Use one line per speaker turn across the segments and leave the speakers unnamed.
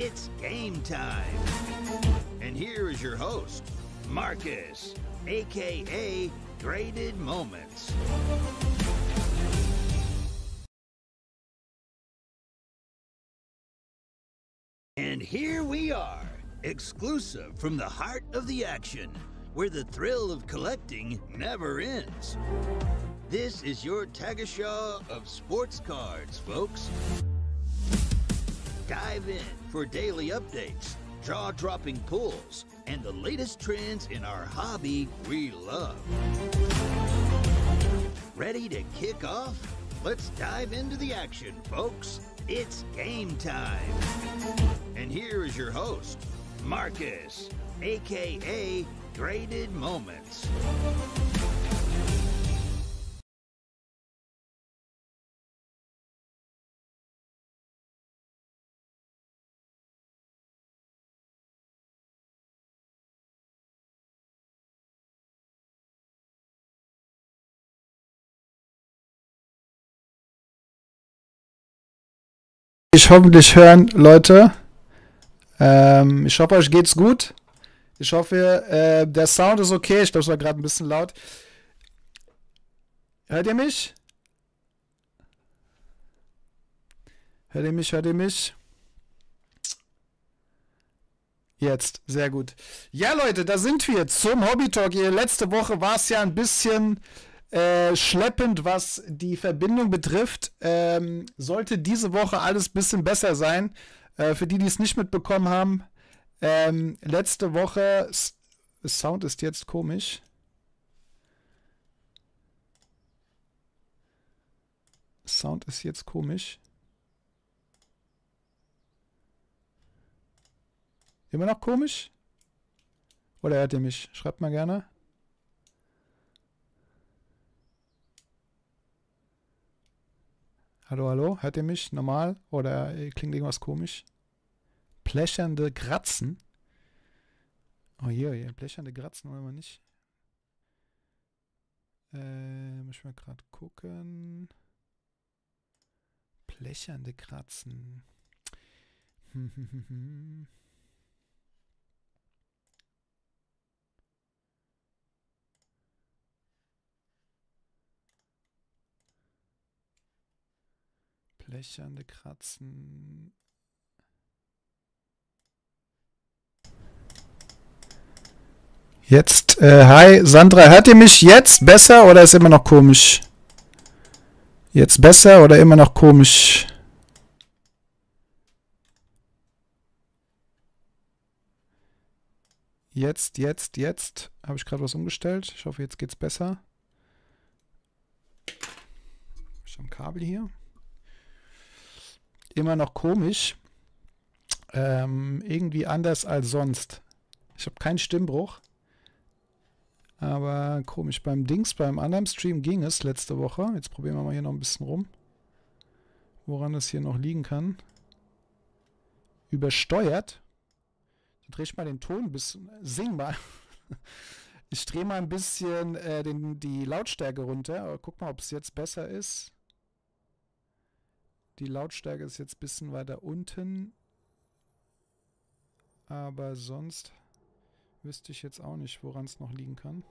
It's game time. And here is your host, Marcus, aka Graded Moments. And here we are, exclusive from the heart of the action, where the thrill of collecting never ends. This is your Tagashaw of sports cards, folks. Dive in for daily updates, jaw-dropping pulls, and the latest trends in our hobby we love. Ready to kick off? Let's dive into the action, folks. It's game time. And here is your host, Marcus, aka Graded Moments.
Ich hoffentlich hören, Leute. Ich hoffe, euch geht's gut. Ich hoffe, der Sound ist okay. Ich glaube, es war gerade ein bisschen laut. Hört ihr mich? Hört ihr mich? Hört ihr mich? Jetzt, sehr gut. Ja, Leute, da sind wir zum Hobby Talk. Letzte Woche war es ja ein bisschen schleppend, was die Verbindung betrifft. Sollte diese Woche alles ein bisschen besser sein. Für die, die es nicht mitbekommen haben, letzte Woche, Sound ist jetzt komisch. Sound ist jetzt komisch. Immer noch komisch? Oder hört ihr mich? Schreibt mal gerne. Hallo, hallo, hört ihr mich normal? Oder klingt irgendwas komisch? Plächernde Kratzen? Oh je, plächernde Kratzen wollen wir nicht. Muss ich mal gerade gucken. Plächernde Kratzen. Blechernde Kratzen. Jetzt, hi Sandra, hört ihr mich jetzt besser oder ist immer noch komisch? Jetzt besser oder immer noch komisch? Jetzt. Habe ich gerade was umgestellt. Ich hoffe, jetzt geht's besser. Ich habe ein Kabel hier. Immer noch komisch. Irgendwie anders als sonst. Ich habe keinen Stimmbruch. Aber komisch. Beim anderen Stream ging es letzte Woche. Jetzt probieren wir mal hier noch ein bisschen rum. Woran es hier noch liegen kann. Übersteuert. Dann drehe ich mal den Ton ein bisschen. Sing mal. Ich drehe mal ein bisschen die Lautstärke runter. Aber guck mal, ob es jetzt besser ist. Die Lautstärke ist jetzt ein bisschen weiter unten. Aber sonst wüsste ich jetzt auch nicht, woran es noch liegen kann.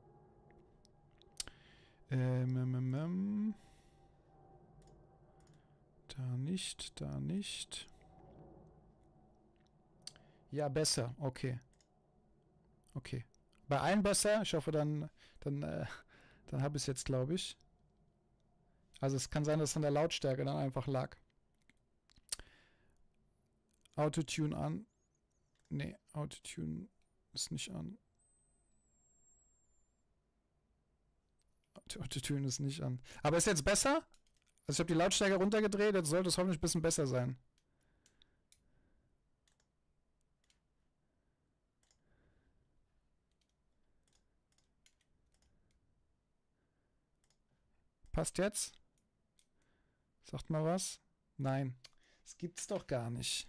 Da nicht. Ja, besser. Okay. Bei allen besser. Ich hoffe, dann habe ich es jetzt, glaube ich. Also es kann sein, dass es an der Lautstärke dann einfach lag. Autotune an. Nee, Autotune ist nicht an. Autotune ist nicht an. Aber ist jetzt besser? Also ich habe die Lautstärke runtergedreht, jetzt sollte es hoffentlich ein bisschen besser sein. Passt jetzt? Sagt mal was? Nein. Das gibt's doch gar nicht.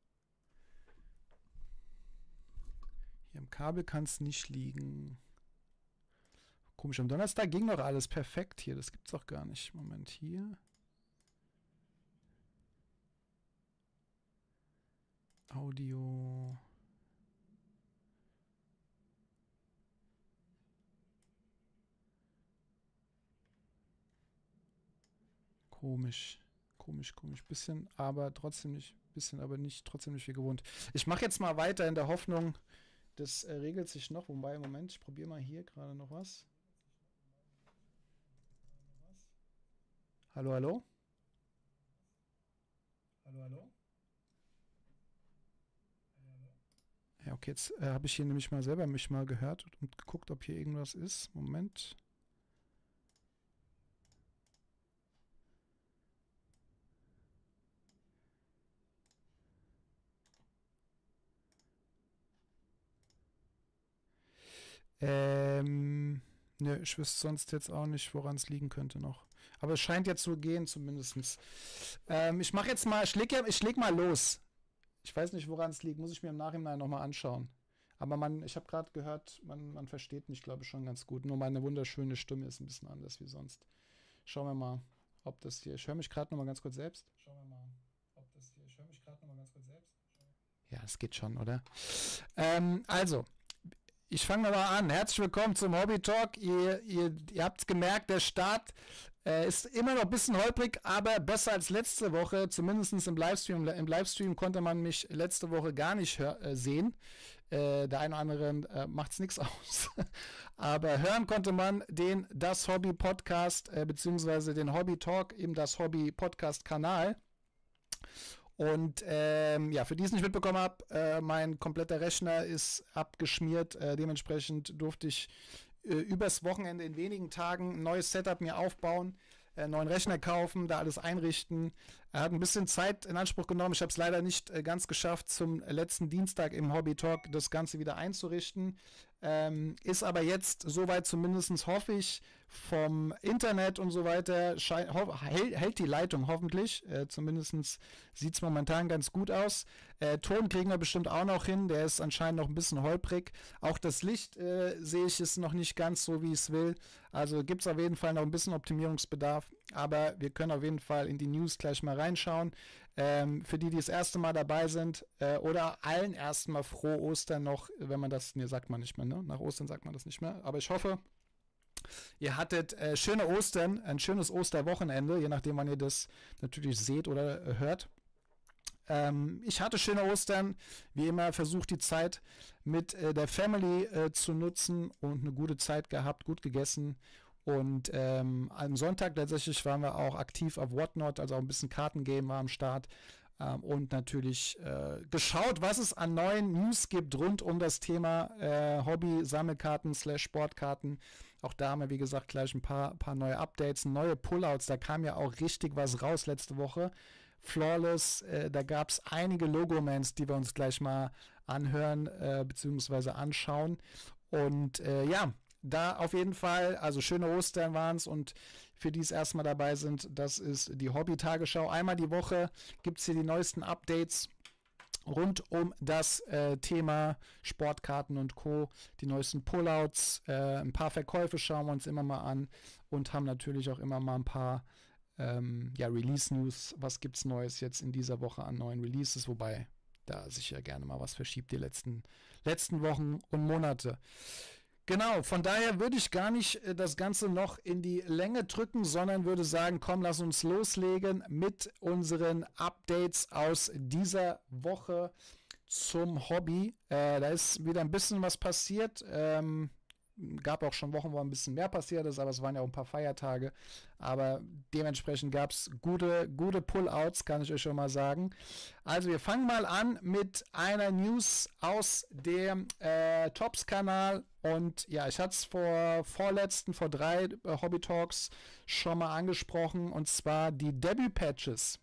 Hier am Kabel kann es nicht liegen. Komisch, am Donnerstag ging doch alles perfekt hier. Das gibt's doch gar nicht. Moment, hier. Audio. Komisch. Bisschen, aber trotzdem nicht. Bisschen, aber nicht, trotzdem nicht wie gewohnt. Ich mache jetzt mal weiter in der Hoffnung, das regelt sich noch. Wobei, Moment, ich probiere mal hier gerade noch was. Hallo, hallo? Hallo? Ja, okay, jetzt habe ich hier nämlich mal selber mich mal gehört und geguckt, ob hier irgendwas ist. Moment. Ne, ich wüsste sonst jetzt auch nicht, woran es liegen könnte noch. Aber es scheint jetzt zu gehen, zumindest. Ich mache jetzt mal, ich leg mal los. Ich weiß nicht, woran es liegt, muss ich mir im Nachhinein nochmal anschauen. Aber ich habe gerade gehört, man versteht mich, glaube ich, schon ganz gut. Nur meine wunderschöne Stimme ist ein bisschen anders wie sonst. Schauen wir mal, ob das hier. Ich höre mich gerade nochmal ganz kurz selbst. Ja, es geht schon, oder? Also. Ich fange nochmal an. Herzlich willkommen zum Hobby Talk. Ihr habt es gemerkt, der Start ist immer noch ein bisschen holprig, aber besser als letzte Woche, zumindest im Livestream. Im Livestream konnte man mich letzte Woche gar nicht sehen. Der eine oder andere macht es nichts aus. Aber hören konnte man das Hobby Podcast, beziehungsweise den Hobby Talk, eben das Hobby Podcast Kanal. Und ja, für die es nicht mitbekommen habe, mein kompletter Rechner ist abgeschmiert. Dementsprechend durfte ich übers Wochenende in wenigen Tagen ein neues Setup mir aufbauen, neuen Rechner kaufen, da alles einrichten. Er hat ein bisschen Zeit in Anspruch genommen. Ich habe es leider nicht ganz geschafft, zum letzten Dienstag im Hobby Talk das Ganze wieder einzurichten. Ist aber jetzt soweit zumindest, hoffe ich, vom Internet und so weiter, hält die Leitung hoffentlich. Zumindest sieht es momentan ganz gut aus. Ton kriegen wir bestimmt auch noch hin, der ist anscheinend noch ein bisschen holprig. Auch das Licht sehe ich ist noch nicht ganz so, wie ich es will. Also gibt es auf jeden Fall noch ein bisschen Optimierungsbedarf. Aber wir können auf jeden Fall in die News gleich mal reinschauen. Für die das erste Mal dabei sind oder allen ersten Mal frohe Ostern noch, wenn man das, ne, sagt man nicht mehr, ne? Nach Ostern sagt man das nicht mehr. Aber ich hoffe, ihr hattet schöne Ostern, ein schönes Osterwochenende, je nachdem, wann ihr das natürlich seht oder hört. Ich hatte schöne Ostern, wie immer versucht die Zeit mit der Family zu nutzen und eine gute Zeit gehabt, gut gegessen. Und am Sonntag tatsächlich waren wir auch aktiv auf Whatnot, also auch ein bisschen Kartengame war am Start. Und natürlich geschaut, was es an neuen News gibt rund um das Thema Hobby-Sammelkarten / Sportkarten. Auch da haben wir, wie gesagt, gleich ein paar neue Updates, neue Pullouts. Da kam ja auch richtig was raus letzte Woche. Flawless, da gab es einige Logomans, die wir uns gleich mal anhören bzw. anschauen. Und ja, da auf jeden Fall, also schöne Ostern waren es und für die es erstmal dabei sind, das ist die Hobby-Tagesschau. Einmal die Woche gibt es hier die neuesten Updates rund um das Thema Sportkarten und Co. Die neuesten Pullouts, ein paar Verkäufe schauen wir uns immer mal an und haben natürlich auch immer mal ein paar Release-News. Was gibt's Neues jetzt in dieser Woche an neuen Releases, wobei da sich ja gerne mal was verschiebt die letzten Wochen und Monate. Genau, von daher würde ich gar nicht das Ganze noch in die Länge drücken, sondern würde sagen, komm, lass uns loslegen mit unseren Updates aus dieser Woche zum Hobby. Da ist wieder ein bisschen was passiert. Gab auch schon Wochen, wo ein bisschen mehr passiert ist, aber es waren ja auch ein paar Feiertage. Aber dementsprechend gab es gute Pullouts, kann ich euch schon mal sagen. Also wir fangen mal an mit einer News aus dem Tops-Kanal. Und ja, ich hatte es vor 3 Hobby Talks schon mal angesprochen. Und zwar die Debut-Patches.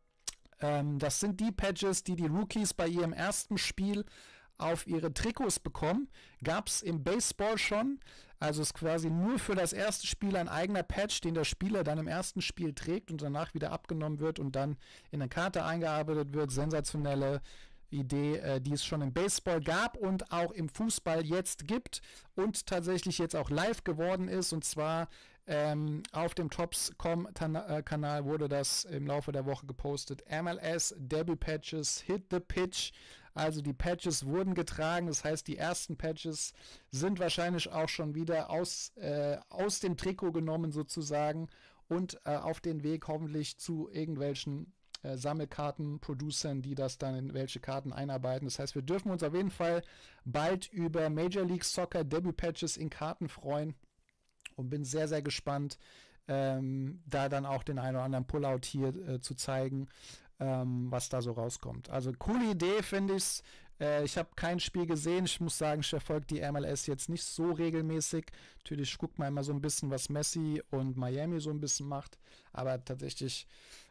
Das sind die Patches, die Rookies bei ihrem ersten Spiel auf ihre Trikots bekommen. Gab es im Baseball schon. Also ist quasi nur für das erste Spiel ein eigener Patch, den der Spieler dann im ersten Spiel trägt und danach wieder abgenommen wird und dann in eine Karte eingearbeitet wird. Sensationelle Idee, die es schon im Baseball gab und auch im Fußball jetzt gibt und tatsächlich jetzt auch live geworden ist. Und zwar auf dem Tops.com-Kanal wurde das im Laufe der Woche gepostet. MLS Debut Patches Hit the Pitch. Also die Patches wurden getragen. Das heißt, die ersten Patches sind wahrscheinlich auch schon wieder aus dem Trikot genommen sozusagen und auf den Weg hoffentlich zu irgendwelchen Sammelkarten-Producern, die das dann in welche Karten einarbeiten. Das heißt, wir dürfen uns auf jeden Fall bald über Major League Soccer Debut-Patches in Karten freuen und bin sehr, sehr gespannt, da dann auch den einen oder anderen Pullout hier zu zeigen, was da so rauskommt. Also coole Idee, finde ich's. Ich habe kein Spiel gesehen. Ich muss sagen, ich verfolge die MLS jetzt nicht so regelmäßig. Natürlich guckt man immer so ein bisschen, was Messi und Miami so ein bisschen macht. Aber tatsächlich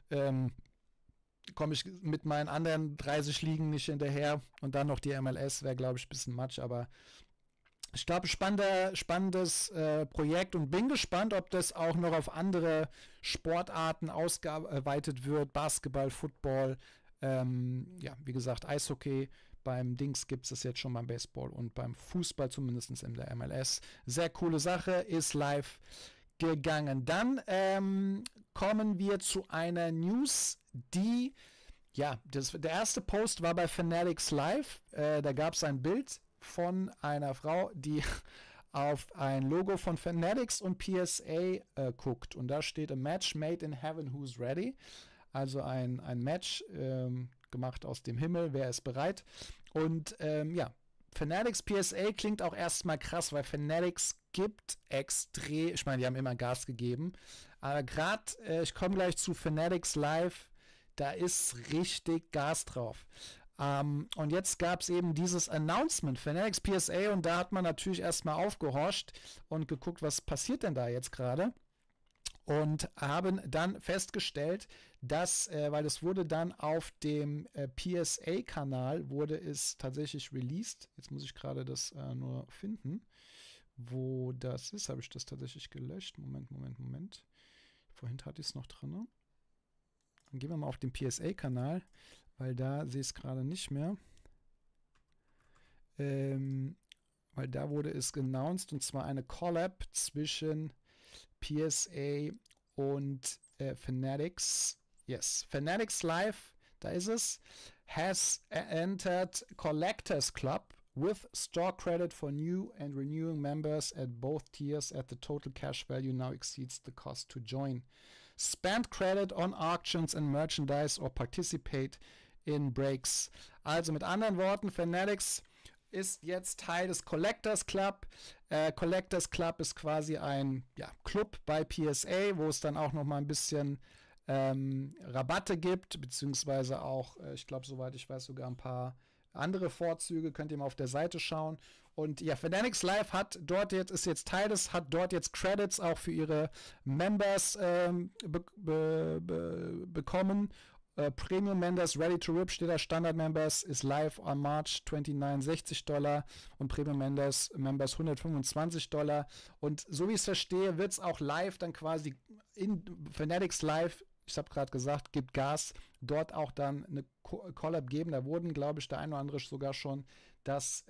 komme ich mit meinen anderen 30 Ligen nicht hinterher. Und dann noch die MLS wäre, glaube ich, ein bisschen Matsch. Aber ich glaube, spannendes Projekt und bin gespannt, ob das auch noch auf andere Sportarten ausgeweitet wird. Basketball, Football, wie gesagt, Eishockey. Beim Dings gibt es das jetzt schon beim Baseball und beim Fußball zumindest in der MLS. Sehr coole Sache, ist live gegangen. Dann kommen wir zu einer News, die, der erste Post war bei Fanatics Live. Da gab es ein Bild von einer Frau, die auf ein Logo von Fanatics und PSA guckt. Und da steht a match made in heaven, who's ready? Also ein Match gemacht aus dem Himmel, wer ist bereit? Und Fanatics PSA klingt auch erstmal krass, weil Fanatics gibt extrem, ich meine, die haben immer Gas gegeben, aber gerade, ich komme gleich zu Fanatics Live, da ist richtig Gas drauf. Und jetzt gab es eben dieses Announcement, Fanatics PSA, und da hat man natürlich erstmal aufgehorcht und geguckt, was passiert denn da jetzt gerade. Und haben dann festgestellt, dass, weil es wurde dann auf dem PSA-Kanal, wurde es tatsächlich released. Jetzt muss ich gerade das nur finden, wo das ist. Habe ich das tatsächlich gelöscht? Moment. Vorhin hatte ich es noch drin. Dann gehen wir mal auf den PSA-Kanal, weil da sehe ich es gerade nicht mehr. Weil da wurde es announced, und zwar eine Collab zwischen PSA und Fanatics. Yes, Fanatics Live, da ist es, has entered Collectors Club with store credit for new and renewing members at both tiers at the total cash value now exceeds the cost to join. Spend credit on auctions and merchandise or participate in breaks. Also mit anderen Worten, Fanatics ist jetzt Teil des Collectors Club. Collectors Club ist quasi ein Club bei PSA, wo es dann auch noch mal ein bisschen Rabatte gibt, beziehungsweise auch, ich glaube, soweit ich weiß, sogar ein paar andere Vorzüge. Könnt ihr mal auf der Seite schauen. Und ja, Fanatics Live hat dort jetzt, ist jetzt Teil des, hat dort jetzt Credits auch für ihre Members bekommen. Premium Members Ready to Rip steht da, Standard Members ist live on March 29, $60 und Premium Members $125. Und so wie ich es verstehe, wird es auch live dann quasi in Fanatics Live, ich habe gerade gesagt, gibt Gas, dort auch dann eine Collab geben. Da wurden, glaube ich, der eine oder andere sogar schon, dass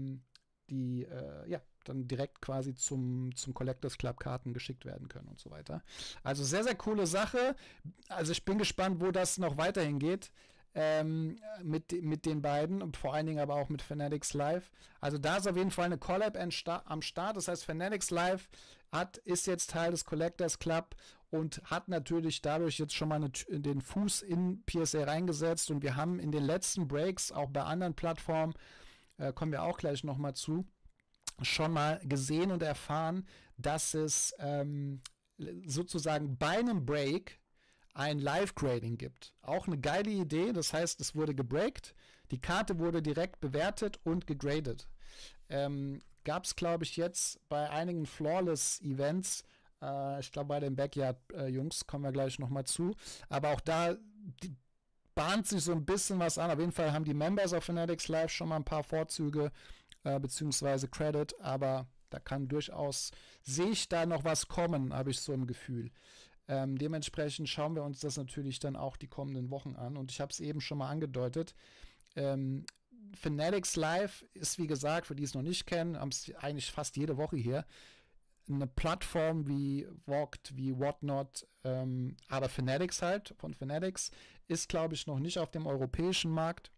dann direkt quasi zum Collectors Club Karten geschickt werden können und so weiter. Also sehr, sehr coole Sache. Also ich bin gespannt, wo das noch weiterhin geht mit den beiden und vor allen Dingen aber auch mit Fanatics Live. Also da ist auf jeden Fall eine Collab am Start. Das heißt, Fanatics Live ist jetzt Teil des Collectors Club und hat natürlich dadurch jetzt schon mal den Fuß in PSA reingesetzt. Und wir haben in den letzten Breaks auch bei anderen Plattformen, kommen wir auch gleich nochmal zu, schon mal gesehen und erfahren, dass es sozusagen bei einem Break ein Live-Grading gibt. Auch eine geile Idee, das heißt, es wurde gebreakt, die Karte wurde direkt bewertet und gegradet. Gab es, glaube ich, jetzt bei einigen Flawless-Events, ich glaube bei den Backyard-Jungs, kommen wir gleich nochmal zu, aber auch da bahnt sich so ein bisschen was an. Auf jeden Fall haben die Members auf Fanatics Live schon mal ein paar Vorzüge beziehungsweise Credit, aber da kann durchaus, sehe ich da noch was kommen, habe ich so ein Gefühl. Dementsprechend schauen wir uns das natürlich dann auch die kommenden Wochen an und ich habe es eben schon mal angedeutet, Fanatics Live ist, wie gesagt, für die es noch nicht kennen, haben es eigentlich fast jede Woche hier, eine Plattform wie Vogt, wie Whatnot, aber Fanatics halt, von Fanatics, ist, glaube ich, noch nicht auf dem europäischen Markt.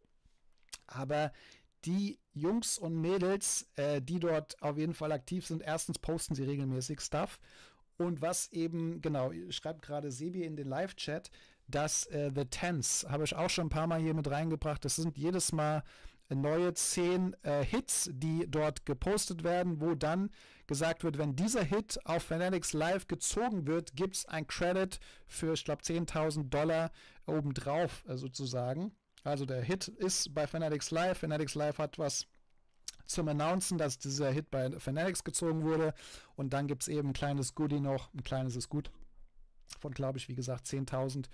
Aber die Jungs und Mädels, die dort auf jeden Fall aktiv sind, erstens posten sie regelmäßig Stuff. Und was eben, genau, schreibt gerade Sebi in den Live-Chat, dass The Tens, habe ich auch schon ein paar Mal hier mit reingebracht, das sind jedes Mal neue 10 Hits, die dort gepostet werden, wo dann gesagt wird, wenn dieser Hit auf Fanatics Live gezogen wird, gibt es ein Credit für, ich glaube, $10.000 obendrauf sozusagen. Also der Hit ist bei Fanatics Live. Fanatics Live hat was zum Announcen, dass dieser Hit bei Fanatics gezogen wurde. Und dann gibt es eben ein kleines Goodie noch. Ein kleines ist gut. Von, glaube ich, wie gesagt, $10.000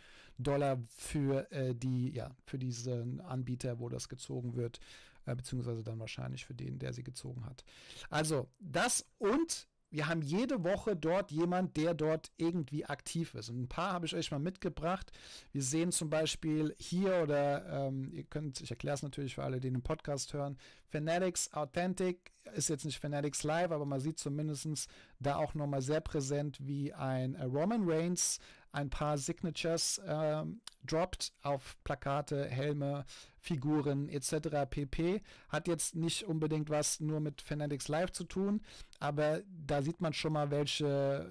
für für diesen Anbieter, wo das gezogen wird. Beziehungsweise dann wahrscheinlich für den, der sie gezogen hat. Also das, und wir haben jede Woche dort jemand, der dort irgendwie aktiv ist. Und ein paar habe ich euch mal mitgebracht. Wir sehen zum Beispiel hier, oder ich erkläre es natürlich für alle, die den Podcast hören, Fanatics Authentic ist jetzt nicht Fanatics Live, aber man sieht zumindest da auch nochmal sehr präsent, wie ein Roman Reigns ein paar Signatures droppt auf Plakate, Helme, Figuren etc. pp. Hat jetzt nicht unbedingt was nur mit Fanatics Live zu tun, aber da sieht man schon mal, welche,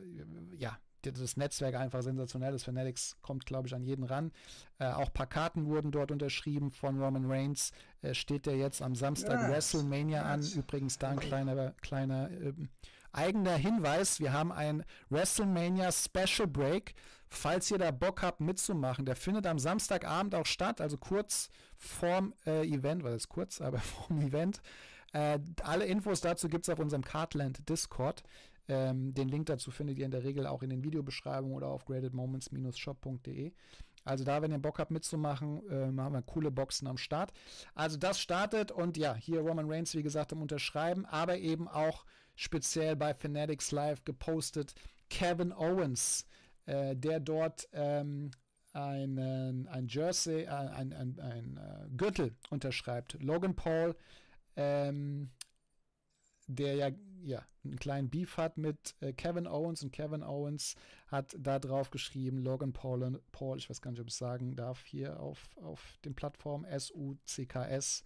das Netzwerk einfach sensationell ist. Fanatics kommt, glaube ich, an jeden ran. Auch ein paar Karten wurden dort unterschrieben von Roman Reigns. Steht der jetzt am Samstag WrestleMania an. Übrigens da ein kleiner eigener Hinweis. Wir haben ein WrestleMania Special Break. Falls ihr da Bock habt mitzumachen, der findet am Samstagabend auch statt, also kurz vorm Event, weil es kurz, aber vorm Event. Alle Infos dazu gibt es auf unserem Cardland Discord. Den Link dazu findet ihr in der Regel auch in den Videobeschreibungen oder auf gradedmoments-shop.de. Also da, wenn ihr Bock habt mitzumachen, haben wir coole Boxen am Start. Also das startet, und ja, hier Roman Reigns, wie gesagt, im Unterschreiben, aber eben auch speziell bei Fanatics Live gepostet Kevin Owens, der dort ein Jersey, ein Gürtel unterschreibt. Logan Paul, der ja einen kleinen Beef hat mit Kevin Owens, und Kevin Owens hat da drauf geschrieben, Logan Paul, ich weiß gar nicht, ob ich es sagen darf, hier auf den Plattformen SUCKS.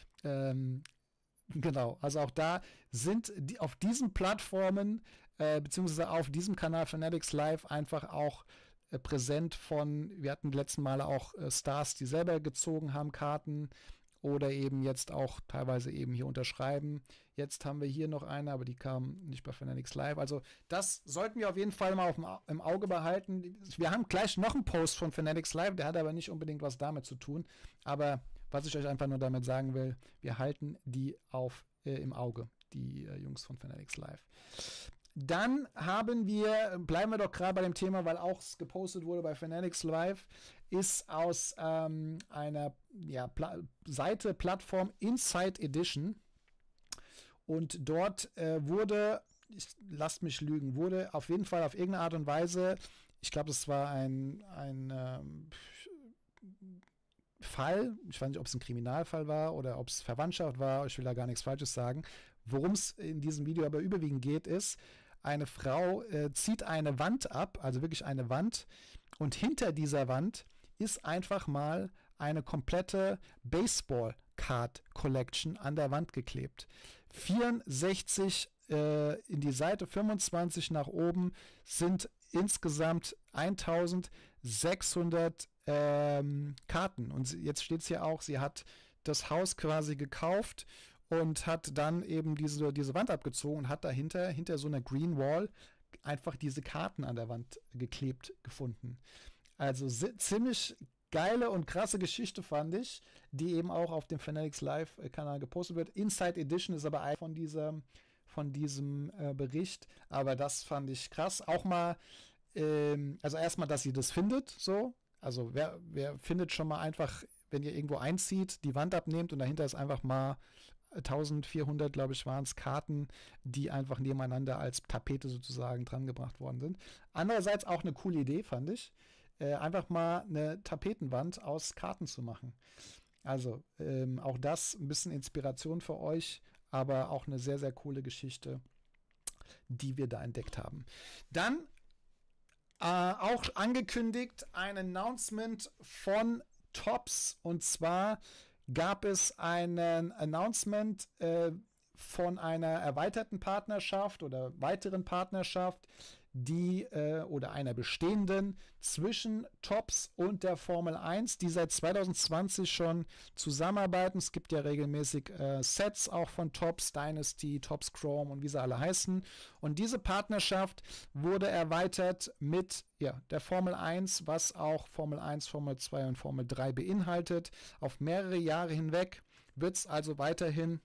Genau, also auch da sind auf diesen Plattformen, beziehungsweise auf diesem Kanal Fanatics Live einfach auch präsent wir hatten die letzten Male auch Stars, die selber gezogen haben, Karten, oder eben jetzt auch teilweise eben hier unterschreiben. Jetzt haben wir hier noch eine, aber die kam nicht bei Fanatics Live. Also das sollten wir auf jeden Fall mal im Auge behalten. Wir haben gleich noch einen Post von Fanatics Live, der hat aber nicht unbedingt was damit zu tun. Aber was ich euch einfach nur damit sagen will, wir halten die im Auge, die Jungs von Fanatics Live. Dann bleiben wir doch gerade bei dem Thema, weil auch gepostet wurde bei Fanatics Live, ist aus einer Seite, Plattform Inside Edition. Und dort lasst mich lügen, wurde auf jeden Fall auf irgendeine Art und Weise, ich glaube, das war ein Fall, ich weiß nicht, ob es ein Kriminalfall war oder ob es Verwandtschaft war, ich will da gar nichts Falsches sagen. Worum es in diesem Video aber überwiegend geht, ist, eine Frau zieht eine Wand ab, also wirklich eine Wand, und hinter dieser Wand ist einfach mal eine komplette Baseball-Card-Collection an der Wand geklebt. 64 in die Seite, 25 nach oben, sind insgesamt 1600 Karten. Und jetzt steht es hier auch, sie hat das Haus quasi gekauft und hat dann eben diese Wand abgezogen und hat dahinter, hinter so einer Green Wall, einfach diese Karten an der Wand geklebt gefunden. Also ziemlich geile und krasse Geschichte, fand ich, die eben auch auf dem Fanatics Live-Kanal gepostet wird. Inside Edition ist aber ein von diesem Bericht, aber das fand ich krass. Auch mal, also erstmal, dass sie das findet, so. Also wer findet schon mal einfach, wenn ihr irgendwo einzieht, die Wand abnehmt und dahinter ist einfach mal 1400, glaube ich, waren es Karten, die einfach nebeneinander als Tapete sozusagen drangebracht worden sind. Andererseits auch eine coole Idee, fand ich, einfach mal eine Tapetenwand aus Karten zu machen. Also auch das ein bisschen Inspiration für euch, aber auch eine sehr, sehr coole Geschichte, die wir da entdeckt haben. Dann auch angekündigt ein Announcement von Topps, und zwar gab es einen Announcement von einer erweiterten Partnerschaft oder weiteren Partnerschaft, die oder einer bestehenden zwischen Topps und der Formel 1, die seit 2020 schon zusammenarbeiten. Es gibt ja regelmäßig Sets auch von Topps, Dynasty, Topps Chrome und wie sie alle heißen. Und diese Partnerschaft wurde erweitert mit der Formel 1, was auch Formel 1, Formel 2 und Formel 3 beinhaltet. Auf mehrere Jahre hinweg wird es also weiterhin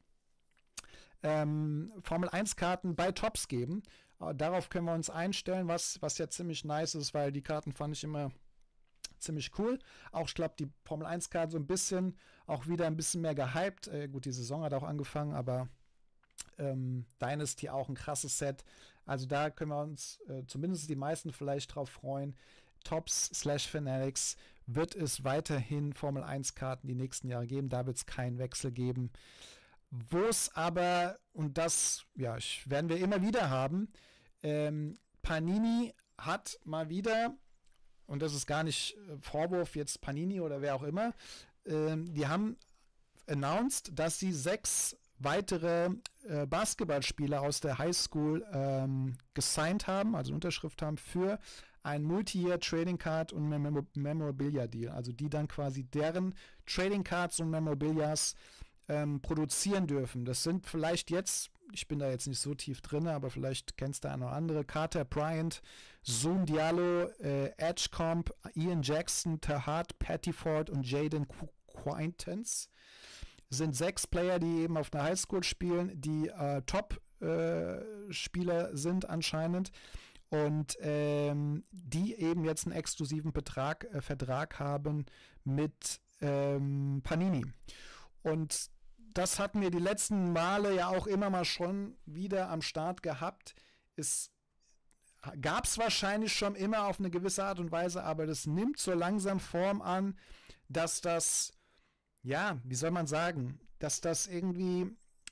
Formel 1 Karten bei Topps geben. Darauf können wir uns einstellen, was ja ziemlich nice ist, weil die Karten fand ich immer ziemlich cool. Auch ich glaube, die Formel 1 Karte so ein bisschen, auch wieder ein bisschen mehr gehypt. Gut, die Saison hat auch angefangen, aber Dynasty auch ein krasses Set. Also da können wir uns zumindest die meisten vielleicht drauf freuen. Topps/Fanatics wird es weiterhin Formel 1 Karten die nächsten Jahre geben. Da wird es keinen Wechsel geben. Wo es aber, und das werden wir immer wieder haben, Panini hat mal wieder, und das ist gar nicht Vorwurf jetzt Panini oder wer auch immer, die haben announced, dass sie 6 weitere Basketballspieler aus der Highschool gesigned haben, also Unterschrift haben für ein Multi-Year Trading Card und Memorabilia Deal, also die dann quasi deren Trading Cards und Memorabilias produzieren dürfen. Das sind vielleicht jetzt, ich bin da jetzt nicht so tief drin, aber vielleicht kennst du eine oder andere, Carter Bryant, Zoom Diallo, Edgecomb, Ian Jackson, Terhat Pettiford und Jaden Quaintance. Sind 6 Player, die eben auf einer Highschool spielen, die Top-Spieler sind anscheinend und die eben jetzt einen exklusiven Vertrag haben mit Panini. Und das hatten wir die letzten Male ja auch immer mal schon wieder am Start gehabt. Es gab es wahrscheinlich schon immer auf eine gewisse Art und Weise, aber das nimmt so langsam Form an, dass das, wie soll man sagen, dass das irgendwie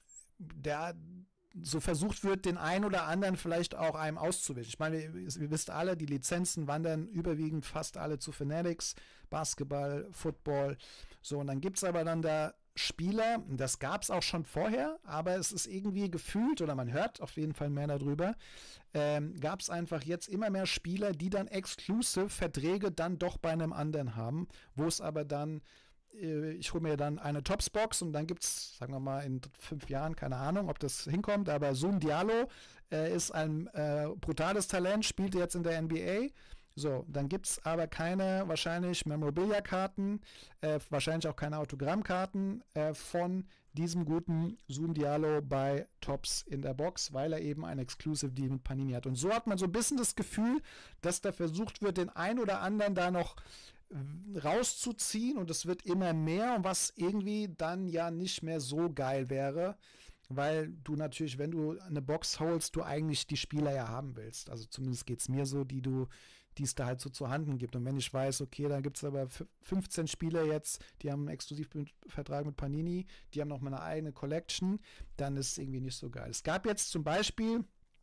so versucht wird, den einen oder anderen vielleicht auch einem auszuwischen. Ich meine, ihr wisst alle, die Lizenzen wandern überwiegend fast alle zu Fanatics, Basketball, Football, so, und dann gibt es aber dann da Spieler, das gab es auch schon vorher, aber es ist irgendwie gefühlt, oder man hört auf jeden Fall mehr darüber, gab es einfach jetzt immer mehr Spieler, die dann exclusive Verträge dann doch bei einem anderen haben, wo es aber dann, ich hole mir dann eine Topps-Box und dann gibt es, sagen wir mal, in 5 Jahren, keine Ahnung, ob das hinkommt, aber Zoom Diallo ist ein brutales Talent, spielt jetzt in der NBA. So, dann gibt es aber keine wahrscheinlich Memorabilia-Karten, wahrscheinlich auch keine Autogrammkarten von diesem guten Zoom Diallo bei Topps in der Box, weil er eben ein Exclusive Deal mit Panini hat. Und so hat man so ein bisschen das Gefühl, dass da versucht wird, den ein oder anderen da noch rauszuziehen, und es wird immer mehr, was irgendwie dann ja nicht mehr so geil wäre, weil du natürlich, wenn du eine Box holst, du eigentlich die Spieler ja haben willst. Also zumindest geht es mir so, die es da halt so zu Handen gibt. Und wenn ich weiß, okay, dann gibt es aber 15 Spieler jetzt, die haben einen Exklusivvertrag mit Panini, die haben noch mal eine eigene Collection, dann ist es irgendwie nicht so geil. Es gab jetzt zum Beispiel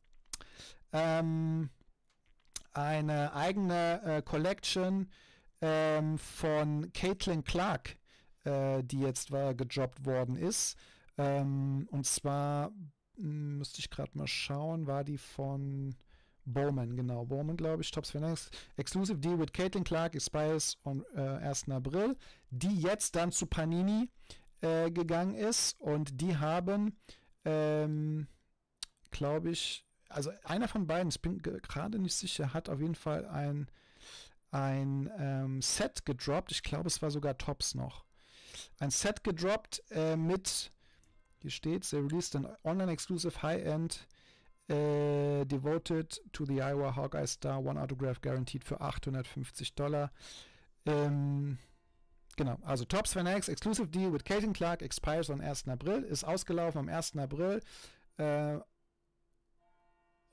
eine eigene Collection von Caitlin Clark, die jetzt gedroppt worden ist. Und zwar müsste ich gerade mal schauen, war die von Bowman, genau, Bowman, glaube ich, Topps Fanatics. Exclusive Deal with Caitlin Clark expires am 1. April, die jetzt dann zu Panini gegangen ist, und die haben, glaube ich, also einer von beiden, ich bin gerade nicht sicher, hat auf jeden Fall ein Set gedroppt, ich glaube, es war sogar Topps noch. Ein Set gedroppt mit, hier steht, they released an online-exclusive high-end devoted to the Iowa Hawkeye Star, one autograph guaranteed für $850. Genau, also Topps Fanatics Exclusive Deal with Caitlin Clark expires am 1. April, ist ausgelaufen am 1. April.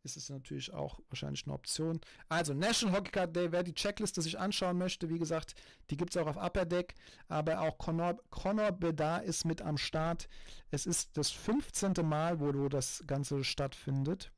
ist es natürlich auch wahrscheinlich eine Option. Also National Hockey Card Day, wer die Checkliste sich anschauen möchte, wie gesagt, die gibt es auch auf Upper Deck, aber auch Connor Bedard ist mit am Start. Es ist das 15. Mal, wo das Ganze stattfindet.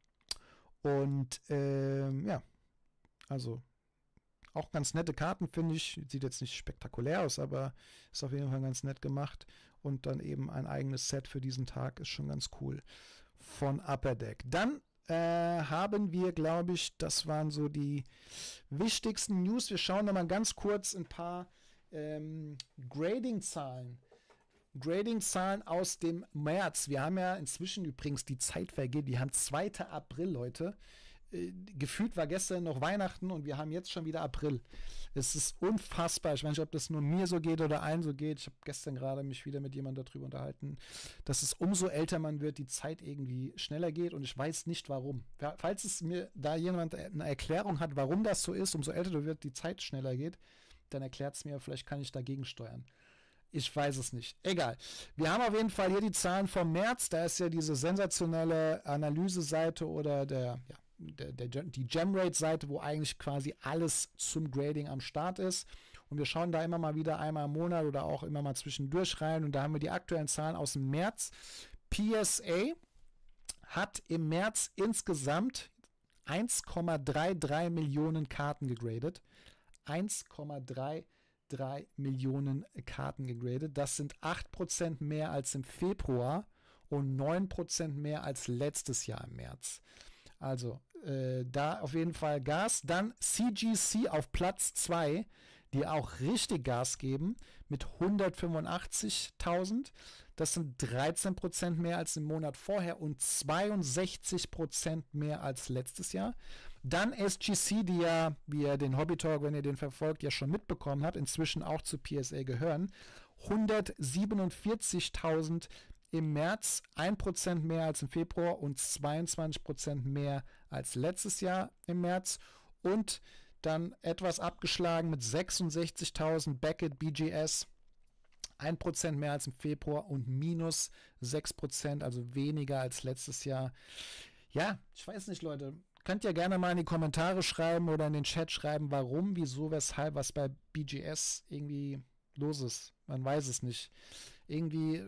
Und ja, also auch ganz nette Karten, finde ich. Sieht jetzt nicht spektakulär aus, aber ist auf jeden Fall ganz nett gemacht. Und dann eben ein eigenes Set für diesen Tag ist schon ganz cool von Upper Deck. Dann haben wir, glaube ich, das waren so die wichtigsten News. Wir schauen nochmal ganz kurz ein paar Grading-Zahlen. Grading-Zahlen aus dem März. Wir haben ja inzwischen übrigens, die Zeit vergeht, wir haben 2. April, Leute. Gefühlt war gestern noch Weihnachten und wir haben jetzt schon wieder April. Es ist unfassbar. Ich weiß nicht, ob das nur mir so geht oder allen so geht. Ich habe gestern gerade mich wieder mit jemandem darüber unterhalten, dass es umso älter man wird, die Zeit irgendwie schneller geht und ich weiß nicht warum. Falls es mir da jemand eine Erklärung hat, warum das so ist, umso älter du wird, die Zeit schneller geht, dann erklärt es mir, vielleicht kann ich dagegen steuern. Ich weiß es nicht. Egal. Wir haben auf jeden Fall hier die Zahlen vom März. Da ist ja diese sensationelle Analyse-Seite oder die Gemrate-Seite, wo eigentlich quasi alles zum Grading am Start ist. Und wir schauen da immer mal wieder einmal im Monat oder auch immer mal zwischendurch rein. Und da haben wir die aktuellen Zahlen aus dem März. PSA hat im März insgesamt 1,33 Millionen Karten gegradet. 1,33 Millionen Karten gegradet. Das sind 8% mehr als im Februar und 9% mehr als letztes Jahr im März. Also da auf jeden Fall Gas. Dann CGC auf Platz 2, die auch richtig Gas geben mit 185.000. Das sind 13% mehr als im Monat vorher und 62% mehr als letztes Jahr. Dann SGC, die ja, wie ihr den Hobby Talk, wenn ihr den verfolgt, ja schon mitbekommen habt, inzwischen auch zu PSA gehören. 147.000 im März, 1% mehr als im Februar und 22% mehr als letztes Jahr im März. Und dann etwas abgeschlagen mit 66.000 Beckett BGS, 1% mehr als im Februar und minus 6%, also weniger als letztes Jahr. Ja, ich weiß nicht, Leute. Könnt ihr gerne mal in die Kommentare schreiben oder in den Chat schreiben, warum, wieso, weshalb, was bei BGS irgendwie los ist. Man weiß es nicht. Irgendwie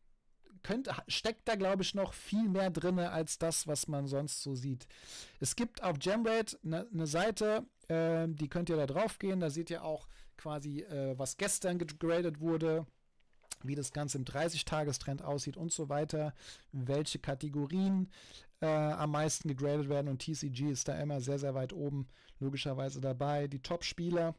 steckt da, glaube ich, noch viel mehr drin als das, was man sonst so sieht. Es gibt auf Gemrate eine Seite, die könnt ihr da drauf gehen. Da seht ihr auch quasi, was gestern gegradet wurde, wie das Ganze im 30-Tages-Trend aussieht und so weiter, welche Kategorien am meisten gegradet werden, und TCG ist da immer sehr, sehr weit oben logischerweise dabei. Die Top-Spieler,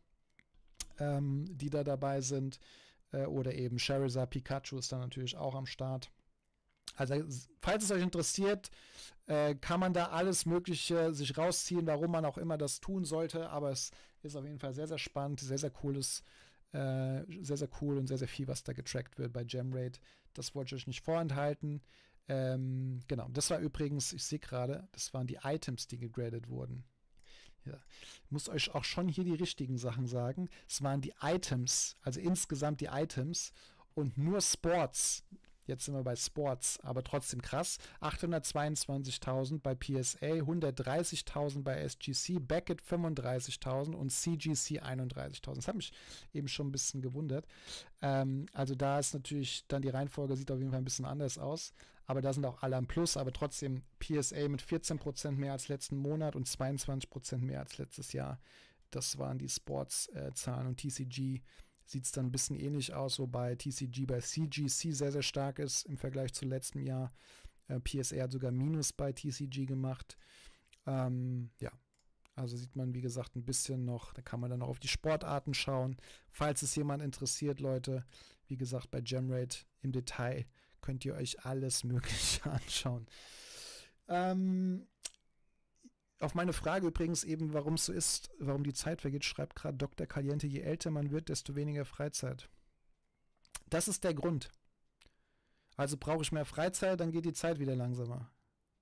die da dabei sind, oder eben Charizard, Pikachu ist da natürlich auch am Start. Also falls es euch interessiert, kann man da alles Mögliche sich rausziehen, warum man auch immer das tun sollte, aber es ist auf jeden Fall sehr, sehr spannend, sehr, sehr cooles, sehr, sehr cool und sehr, sehr viel, was da getrackt wird bei Gemrate. Das wollte ich euch nicht vorenthalten. Genau, das war übrigens, ich sehe gerade, das waren die Items, die gegradet wurden. Ja. Ich muss euch auch schon hier die richtigen Sachen sagen. Es waren die Items, also insgesamt die Items und nur Sports. Jetzt sind wir bei Sports, aber trotzdem krass. 822.000 bei PSA, 130.000 bei SGC, Beckett 35.000 und CGC 31.000. Das hat mich eben schon ein bisschen gewundert. Also da ist natürlich dann die Reihenfolge, sieht auf jeden Fall ein bisschen anders aus. Aber da sind auch alle am Plus, aber trotzdem PSA mit 14% mehr als letzten Monat und 22% mehr als letztes Jahr. Das waren die Sports-Zahlen, und TCG sieht es dann ein bisschen ähnlich aus, wobei TCG bei CGC sehr, sehr stark ist im Vergleich zu letztem Jahr. PSA hat sogar Minus bei TCG gemacht. Ja, also sieht man, wie gesagt, ein bisschen noch, da kann man dann noch auf die Sportarten schauen. Falls es jemand interessiert, Leute, wie gesagt, bei Gemrate im Detail könnt ihr euch alles Mögliche anschauen. Auf meine Frage übrigens eben, warum es so ist, warum die Zeit vergeht, schreibt gerade Dr. Caliente, je älter man wird, desto weniger Freizeit. Das ist der Grund. Also brauche ich mehr Freizeit, dann geht die Zeit wieder langsamer.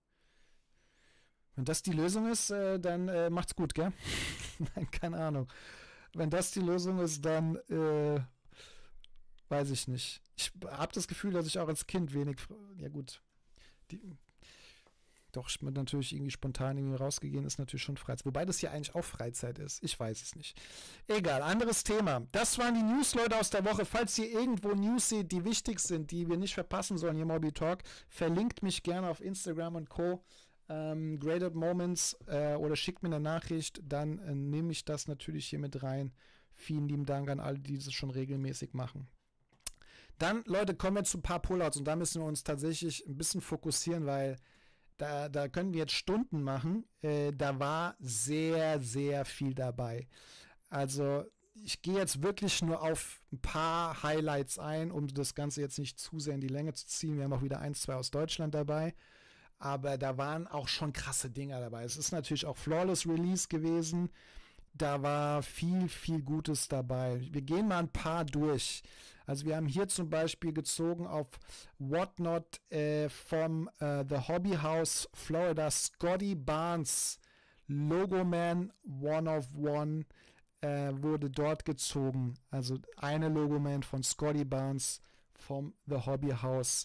Wenn das die Lösung ist, dann macht's gut, gell? Nein, keine Ahnung. Wenn das die Lösung ist, dann weiß ich nicht. Ich habe das Gefühl, dass ich auch als Kind wenig, ja gut, Doch, ich bin natürlich irgendwie spontan irgendwie rausgegangen, ist natürlich schon Freizeit. Wobei das hier eigentlich auch Freizeit ist. Ich weiß es nicht. Egal, anderes Thema. Das waren die News, Leute, aus der Woche. Falls ihr irgendwo News seht, die wichtig sind, die wir nicht verpassen sollen hier im Hobby Talk, verlinkt mich gerne auf Instagram und Co. Graded Moments oder schickt mir eine Nachricht, dann nehme ich das natürlich hier mit rein. Vielen lieben Dank an alle, die das schon regelmäßig machen. Dann, Leute, kommen wir zu ein paar Pullouts und da müssen wir uns tatsächlich ein bisschen fokussieren, weil da können wir jetzt Stunden machen. Da war sehr, sehr viel dabei. Also ich gehe jetzt wirklich nur auf ein paar Highlights ein, um das Ganze jetzt nicht zu sehr in die Länge zu ziehen. Wir haben auch wieder 1, 2 aus Deutschland dabei. Aber da waren auch schon krasse Dinger dabei. Es ist natürlich auch Flawless Release gewesen. Da war viel, viel Gutes dabei. Wir gehen mal ein paar durch. Also wir haben hier zum Beispiel gezogen auf Whatnot vom The Hobby House Florida Scotty Barnes Logoman One of One wurde dort gezogen. Also eine Logoman von Scotty Barnes vom The Hobby House.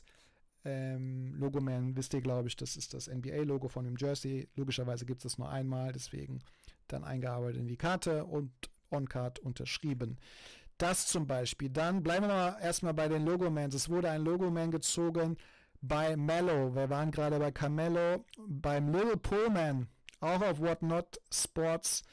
Logoman, wisst ihr, glaube ich, das ist das NBA-Logo von dem Jersey. Logischerweise gibt es das nur einmal, deswegen dann eingearbeitet in die Karte und On-Card unterschrieben. Das zum Beispiel. Dann bleiben wir erstmal bei den Logomans. Es wurde ein Logoman gezogen bei Mello. Wir waren gerade bei Carmelo. Beim Little Pullman, auch auf Whatnot Sports,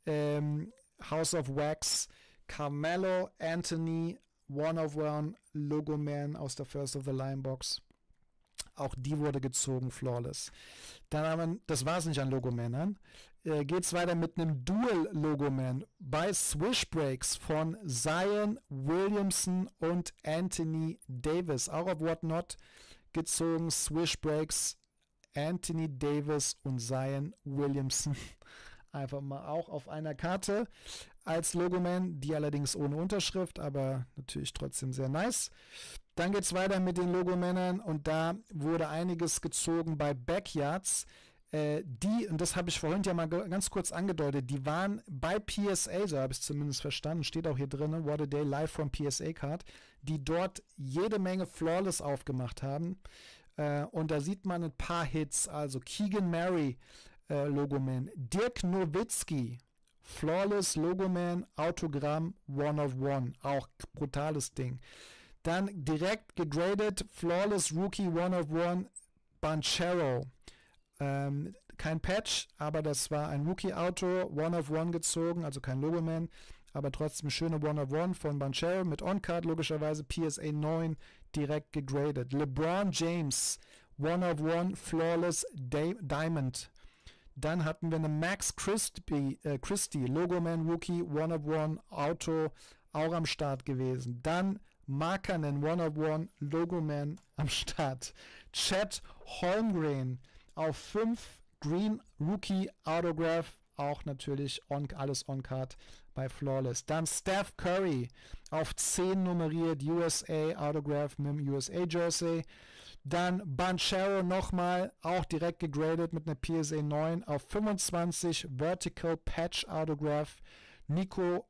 House of Wax, Carmelo Anthony, One of One, Logoman aus der First of the Line Box. Auch die wurde gezogen, Flawless. Dann haben wir, das war es nicht an Logomännern, geht es weiter mit einem Dual-Logoman bei Swish Breaks von Zion Williamson und Anthony Davis. Auch auf Whatnot gezogen, Swish Breaks, Anthony Davis und Zion Williamson. Einfach mal auch auf einer Karte als Logoman, die allerdings ohne Unterschrift, aber natürlich trotzdem sehr nice. Dann geht es weiter mit den Logomännern und da wurde einiges gezogen bei Backyards. Und das habe ich vorhin ja mal ganz kurz angedeutet, die waren bei PSA, so habe ich es zumindest verstanden, steht auch hier drin, What a Day Live from PSA Card, die dort jede Menge Flawless aufgemacht haben. Und da sieht man ein paar Hits, also Keegan Murray, Logoman, Dirk Nowitzki, Flawless Logoman, Autogramm, One of One, auch brutales Ding. Dann direkt gegradet, Flawless Rookie One of One, Banchero. Kein Patch, aber das war ein Rookie-Auto, One of One gezogen, also kein Logoman, aber trotzdem schöne One of One von Banchero mit On-Card, logischerweise PSA 9, direkt gegradet. LeBron James, One of One, Flawless Diamond. Dann hatten wir eine Max Christie, Logoman Rookie, One of One, Auto, auch am Start gewesen. Dann Markkanen, One of One, Logoman am Start. Chet Holmgren auf 5, Green Rookie Autograph, auch natürlich alles On-Card bei Flawless. Dann Steph Curry auf 10 nummeriert, USA Autograph mit dem USA Jersey. Dann Banchero nochmal, auch direkt gegradet mit einer PSA 9 auf 25, Vertical Patch Autograph. Nikola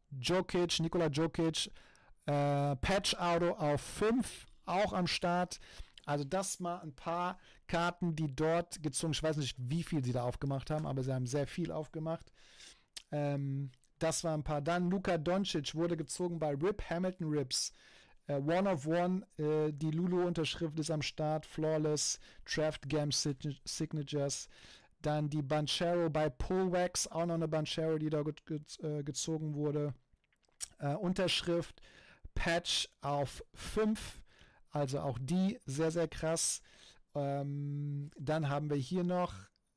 Jokic, Patch Auto auf 5, auch am Start. Also das mal ein paar Karten, die dort gezogen, ich weiß nicht, wie viel sie da aufgemacht haben, aber sie haben sehr viel aufgemacht. Das war ein paar. Dann Luka Doncic wurde gezogen bei Rip Hamilton Rips. One of One, die Lulu-Unterschrift ist am Start, Flawless, Draft Game Signatures. Dann die Banchero bei Pullwax, auch noch eine Banchero, die da gezogen wurde. Unterschrift, Patch auf 5, also auch die sehr, sehr krass. Dann haben wir hier noch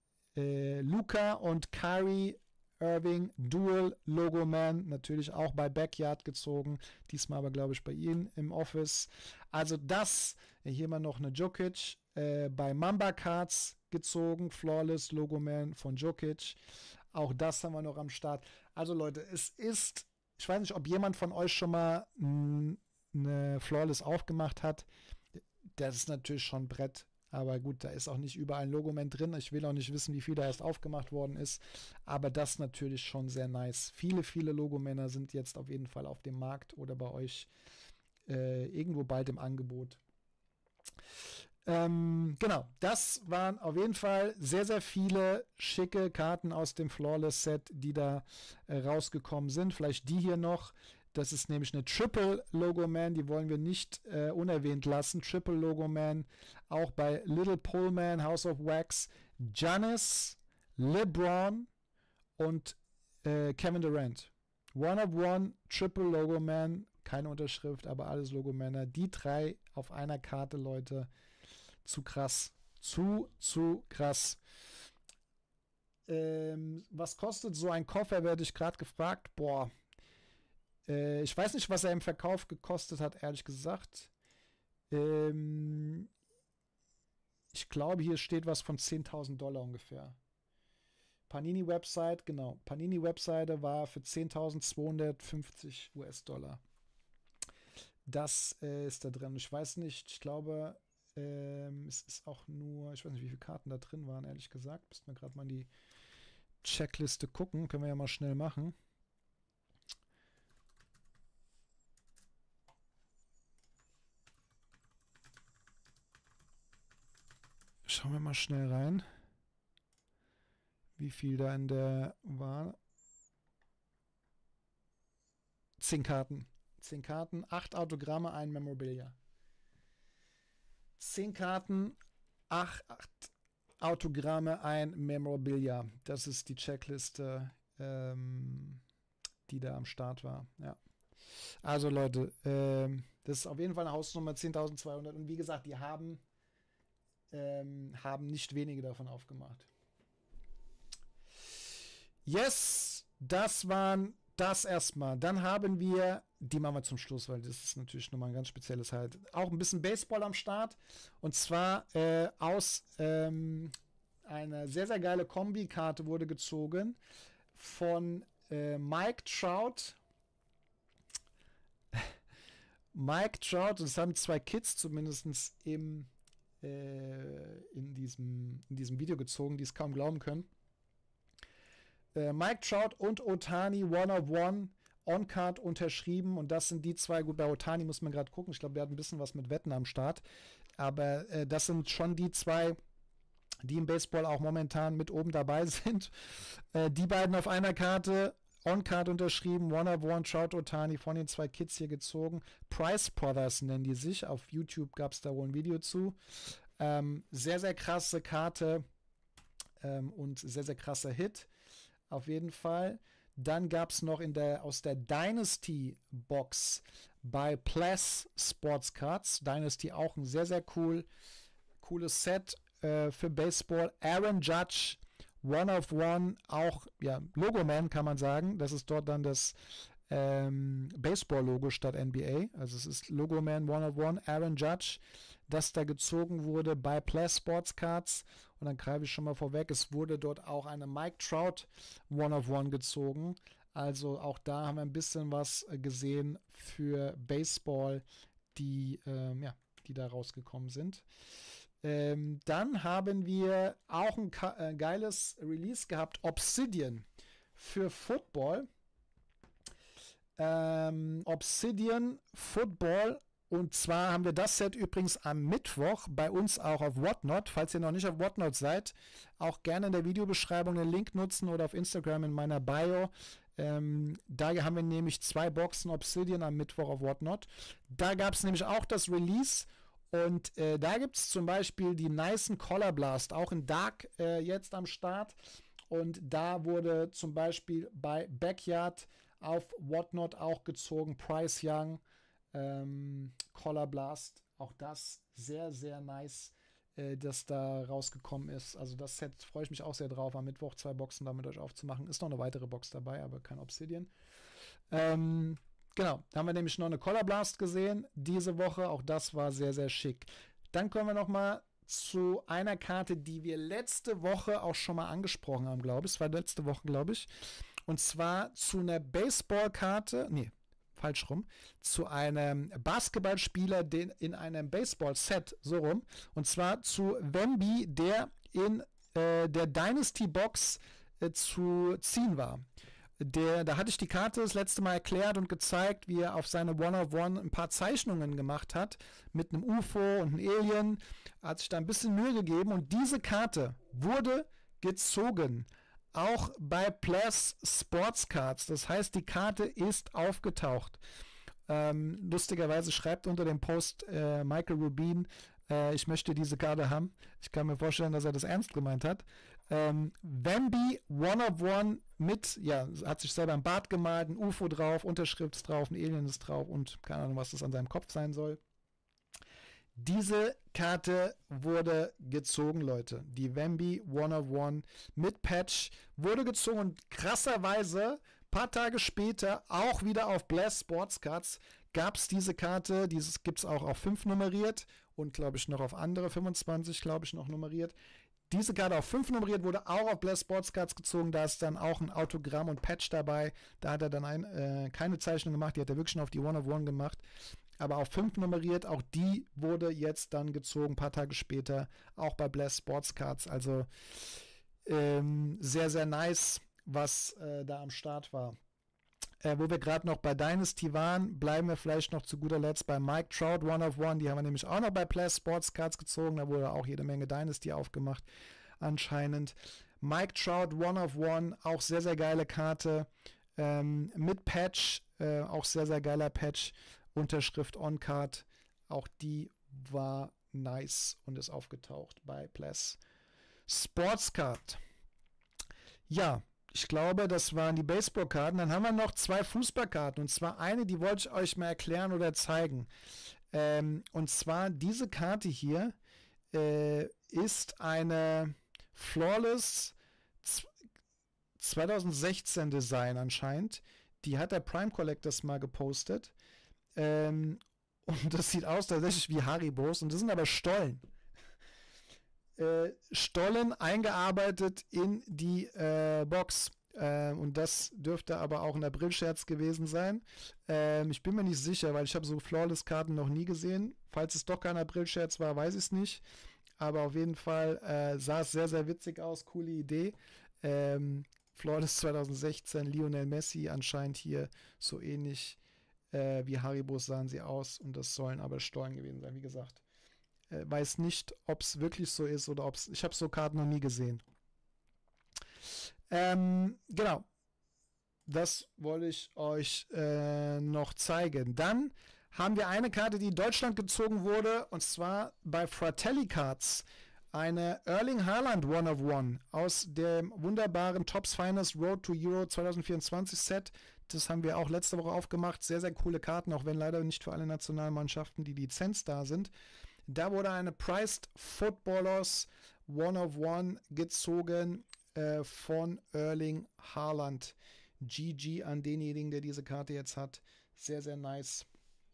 Luka und Kyrie Irving, Dual Logoman, natürlich auch bei Backyard gezogen, diesmal aber glaube ich bei Ihnen im Office. Also das, hier mal noch eine Jokic, bei Mamba Cards gezogen, Flawless Logoman von Jokic, auch das haben wir noch am Start. Also Leute, es ist, ich weiß nicht, ob jemand von euch schon mal eine Flawless aufgemacht hat, das ist natürlich schon ein Brett. Aber gut, da ist auch nicht überall ein Logoman drin. Ich will auch nicht wissen, wie viel da erst aufgemacht worden ist. Aber das natürlich schon sehr nice. Viele, viele Logomänner sind jetzt auf jeden Fall auf dem Markt oder bei euch irgendwo bald im Angebot. Genau, das waren auf jeden Fall sehr, sehr viele schicke Karten aus dem Flawless-Set, die da rausgekommen sind. Vielleicht die hier noch. Das ist nämlich eine Triple Logo Man, die wollen wir nicht unerwähnt lassen. Triple Logo Man, auch bei Little Pullman, House of Wax, Giannis, LeBron und Kevin Durant. One of One, Triple Logo Man, keine Unterschrift, aber alles Logo Männer. Die 3 auf einer Karte, Leute. Zu krass. Zu krass. Was kostet so ein Koffer, werde ich gerade gefragt. Boah. Ich weiß nicht, was er im Verkauf gekostet hat, ehrlich gesagt. Ich glaube, hier steht was von $10.000 ungefähr. Panini-Website, genau. Panini-Webseite war für 10.250 US-Dollar. Das ist da drin. Ich weiß nicht, ich glaube, es ist auch nur, ich weiß nicht, wie viele Karten da drin waren, ehrlich gesagt. Müssen wir gerade mal in die Checkliste gucken. Können wir ja mal schnell machen. Schauen wir mal schnell rein, wie viel da in der war. 10 Karten. 10 Karten, 8 Autogramme, ein Memorabilia. 10 Karten, 8 Autogramme, ein Memorabilia. Das ist die Checkliste, die da am Start war. Ja. Also Leute, das ist auf jeden Fall eine Hausnummer 10.200. Und wie gesagt, die haben nicht wenige davon aufgemacht. Yes, das waren das erstmal. Dann haben wir, die machen wir zum Schluss, weil das ist natürlich nochmal ein ganz spezielles halt. Auch ein bisschen Baseball am Start. Und zwar aus eine sehr, sehr geile Kombi-Karte wurde gezogen von Mike Trout. Mike Trout, das haben 2 Kids zumindest in diesem Video gezogen, die es kaum glauben können. Mike Trout und Ohtani One of One On-Card unterschrieben und das sind die 2, gut, bei Ohtani muss man gerade gucken, ich glaube, der hat ein bisschen was mit Wetten am Start, aber das sind schon die 2, die im Baseball auch momentan mit oben dabei sind. Die beiden auf einer Karte, On-Card unterschrieben, One of One, Trout, Ohtani, von den 2 Kids hier gezogen. Price Brothers nennen die sich, auf YouTube gab es da wohl ein Video zu. Sehr, sehr krasse Karte und sehr, sehr krasser Hit. Auf jeden Fall. Dann gab es noch aus der Dynasty Box bei Plus Sports Cards. Dynasty auch ein sehr, sehr cooles Set für Baseball. Aaron Judge, One of One, auch ja, Logo Man kann man sagen. Das ist dort dann das Baseball-Logo statt NBA. Also es ist Logo Man One of One, Aaron Judge, das da gezogen wurde bei Plus Sports Cards. Und dann greife ich schon mal vorweg, es wurde dort auch eine Mike Trout One of One gezogen. Also auch da haben wir ein bisschen was gesehen für Baseball, die da rausgekommen sind. Dann haben wir auch ein geiles Release gehabt, Obsidian für Football. Obsidian Football, und zwar haben wir das Set übrigens am Mittwoch bei uns auch auf Whatnot. Falls ihr noch nicht auf Whatnot seid, auch gerne in der Videobeschreibung den Link nutzen oder auf Instagram in meiner Bio. Da haben wir nämlich 2 Boxen Obsidian am Mittwoch auf Whatnot. Da gab es nämlich auch das Release und da gibt es zum Beispiel die nicen Color Blast, auch in Dark jetzt am Start. Und da wurde zum Beispiel bei Backyard auf Whatnot auch gezogen, Bryce Young, Color Blast, auch das sehr, sehr nice, dass da rausgekommen ist. Also das Set freue ich mich auch sehr drauf, am Mittwoch 2 Boxen da mit euch aufzumachen. Ist noch eine weitere Box dabei, aber kein Obsidian. Genau, da haben wir nämlich noch eine Color Blast gesehen diese Woche, auch das war sehr, sehr schick. Dann kommen wir noch mal zu einer Karte, die wir letzte Woche auch schon mal angesprochen haben, glaube ich. Es war letzte Woche, glaube ich. Und zwar zu einer Baseballkarte, falsch rum, zu einem Basketballspieler in einem Baseball-Set, so rum. Und zwar zu Wemby, der in der Dynasty-Box zu ziehen war. Da hatte ich die Karte das letzte Mal erklärt und gezeigt, wie er auf seine One-of-One ein paar Zeichnungen gemacht hat, mit einem UFO und einem Alien, hat sich da ein bisschen Mühe gegeben und diese Karte wurde gezogen, auch bei Plus Sports Cards, das heißt, die Karte ist aufgetaucht. Lustigerweise schreibt unter dem Post Michael Rubin, ich möchte diese Karte haben. Ich kann mir vorstellen, dass er das ernst gemeint hat. Wemby One-of-One mit, ja, hat sich selber ein Bart gemalt, ein UFO drauf, Unterschrift ist drauf, ein Alien ist drauf und keine Ahnung, was das an seinem Kopf sein soll. Diese Karte wurde gezogen, Leute. Die Wemby One-of-One mit Patch wurde gezogen und krasserweise paar Tage später, auch wieder auf Blast Sports Cards, gab es diese Karte. Dieses gibt es auch auf 5 nummeriert und, glaube ich, noch auf andere 25, glaube ich, noch nummeriert. Diese Karte auf 5 nummeriert wurde auch auf Blast Sports Cards gezogen. Da ist dann auch ein Autogramm und Patch dabei. Da hat er dann keine Zeichnung gemacht. Die hat er wirklich schon auf die One-of-One gemacht. Aber auf 5 nummeriert, auch die wurde jetzt dann gezogen, ein paar Tage später, auch bei Blast Sports Cards. Also sehr, sehr nice, was da am Start war. Wo wir gerade noch bei Dynasty waren, bleiben wir vielleicht noch zu guter Letzt bei Mike Trout One-of-One. Die haben wir nämlich auch noch bei Blast Sports Cards gezogen. Da wurde auch jede Menge Dynasty aufgemacht, anscheinend. Mike Trout One-of-One, auch sehr, sehr geile Karte. Mit Patch, auch sehr, sehr geiler Patch. Unterschrift On-Card, auch die war nice und ist aufgetaucht bei Plus Sports Card. Ja, ich glaube, das waren die Baseballkarten. Dann haben wir noch 2 Fußballkarten. Und zwar eine, die wollte ich euch mal erklären oder zeigen. Und zwar diese Karte hier ist eine Flawless 2016 Design anscheinend. Die hat der Prime Collectors mal gepostet. Und das sieht aus tatsächlich wie Haribos. Und das sind aber Stollen. Stollen eingearbeitet in die Box. Und das dürfte aber auch ein April-Scherz gewesen sein. Ich bin mir nicht sicher, weil ich habe so Flawless-Karten noch nie gesehen. Falls es doch kein April-Scherz war, weiß ich es nicht. Aber auf jeden Fall sah es sehr, sehr witzig aus. Coole Idee. Flawless 2016, Lionel Messi anscheinend hier so ähnlich wie Haribos sahen sie aus. Und das sollen aber Stollen gewesen sein, wie gesagt. Weiß nicht, ob es wirklich so ist oder ob es. Ich habe so Karten noch nie gesehen. Genau. Das wollte ich euch noch zeigen. Dann haben wir eine Karte, die in Deutschland gezogen wurde, und zwar bei Fratelli Cards. Eine Erling Haaland One-of-One aus dem wunderbaren Topps Finest Road to Euro 2024 Set. Das haben wir auch letzte Woche aufgemacht. Sehr, sehr coole Karten, auch wenn leider nicht für alle Nationalmannschaften die Lizenz da sind. Da wurde eine Priced Footballers One-of-One gezogen von Erling Haaland. GG an denjenigen, der diese Karte jetzt hat. Sehr, sehr nice.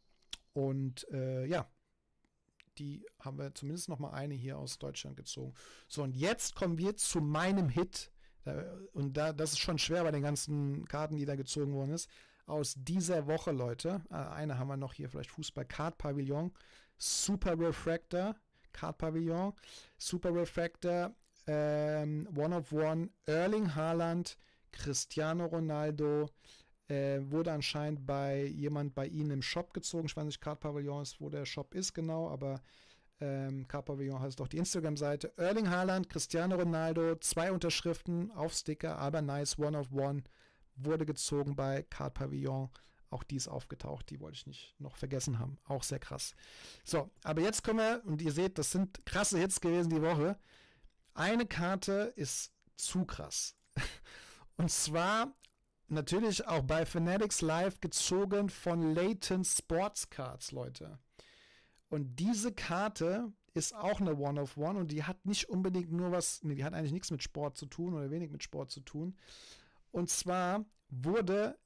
Und ja, die haben wir zumindest noch mal eine hier aus Deutschland gezogen. So, und jetzt kommen wir zu meinem Hit. Das ist schon schwer bei den ganzen Karten, die da gezogen worden ist. Aus dieser Woche, Leute. Eine haben wir noch hier, vielleicht Fußball Card Pavillon. Super Refractor. Card Pavillon. Super Refractor. One-of-One. Erling Haaland. Cristiano Ronaldo. Wurde anscheinend bei jemand bei ihnen im Shop gezogen. Ich weiß nicht, Card Pavillon ist, wo der Shop ist genau, aber Card Pavillon heißt doch die Instagram-Seite. Erling Haaland, Cristiano Ronaldo, 2 Unterschriften auf Sticker, aber nice, One-of-One, wurde gezogen bei Card Pavillon. Auch die ist aufgetaucht, die wollte ich nicht noch vergessen haben. Auch sehr krass. So, aber jetzt kommen wir, und ihr seht, das sind krasse Hits gewesen die Woche. Eine Karte ist zu krass. Und zwar natürlich auch bei Fanatics Live gezogen von Layton Sports Cards, Leute. Und diese Karte ist auch eine One-of-One und die hat nicht unbedingt nur was, die hat eigentlich nichts mit Sport zu tun oder wenig mit Sport zu tun. Und zwar wurde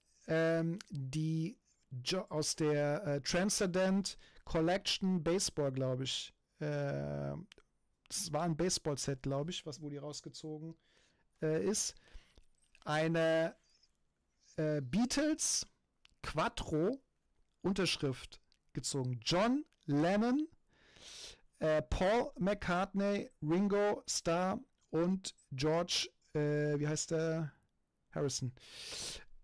die aus der Transcendent Collection Baseball, glaube ich, das war ein Baseball-Set, glaube ich, wo die rausgezogen ist, eine Beatles Quattro Unterschrift gezogen. John Lennon, Paul McCartney, Ringo Starr und George, wie heißt der? Harrison.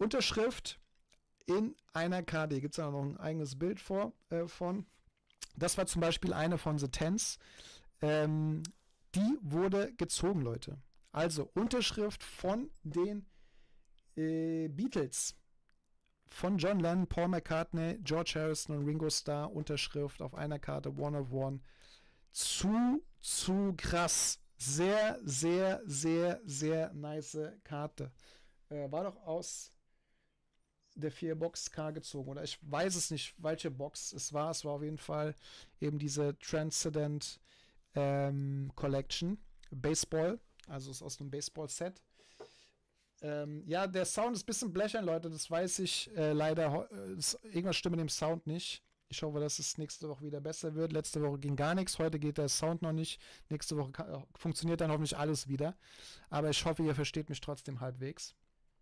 Unterschrift in einer Karte. Hier gibt es auch noch ein eigenes Bild von. Das war zum Beispiel eine von The Tens. Die wurde gezogen, Leute. Also Unterschrift von den Beatles. Von John Lennon, Paul McCartney, George Harrison und Ringo Starr. Unterschrift auf einer Karte, One of One. Zu krass. Sehr, sehr, sehr, sehr nice Karte. War doch aus der 4-Box-K gezogen. Oder ich weiß es nicht, welche Box es war. Es war auf jeden Fall eben diese Transcendent Collection. Baseball. Also ist aus einem Baseball-Set. Ja, der Sound ist ein bisschen blechern, Leute. Das weiß ich leider. Irgendwas stimmt mit dem Sound nicht. Ich hoffe, dass es nächste Woche wieder besser wird. Letzte Woche ging gar nichts. Heute geht der Sound noch nicht. Nächste Woche funktioniert dann hoffentlich alles wieder. Aber ich hoffe, ihr versteht mich trotzdem halbwegs.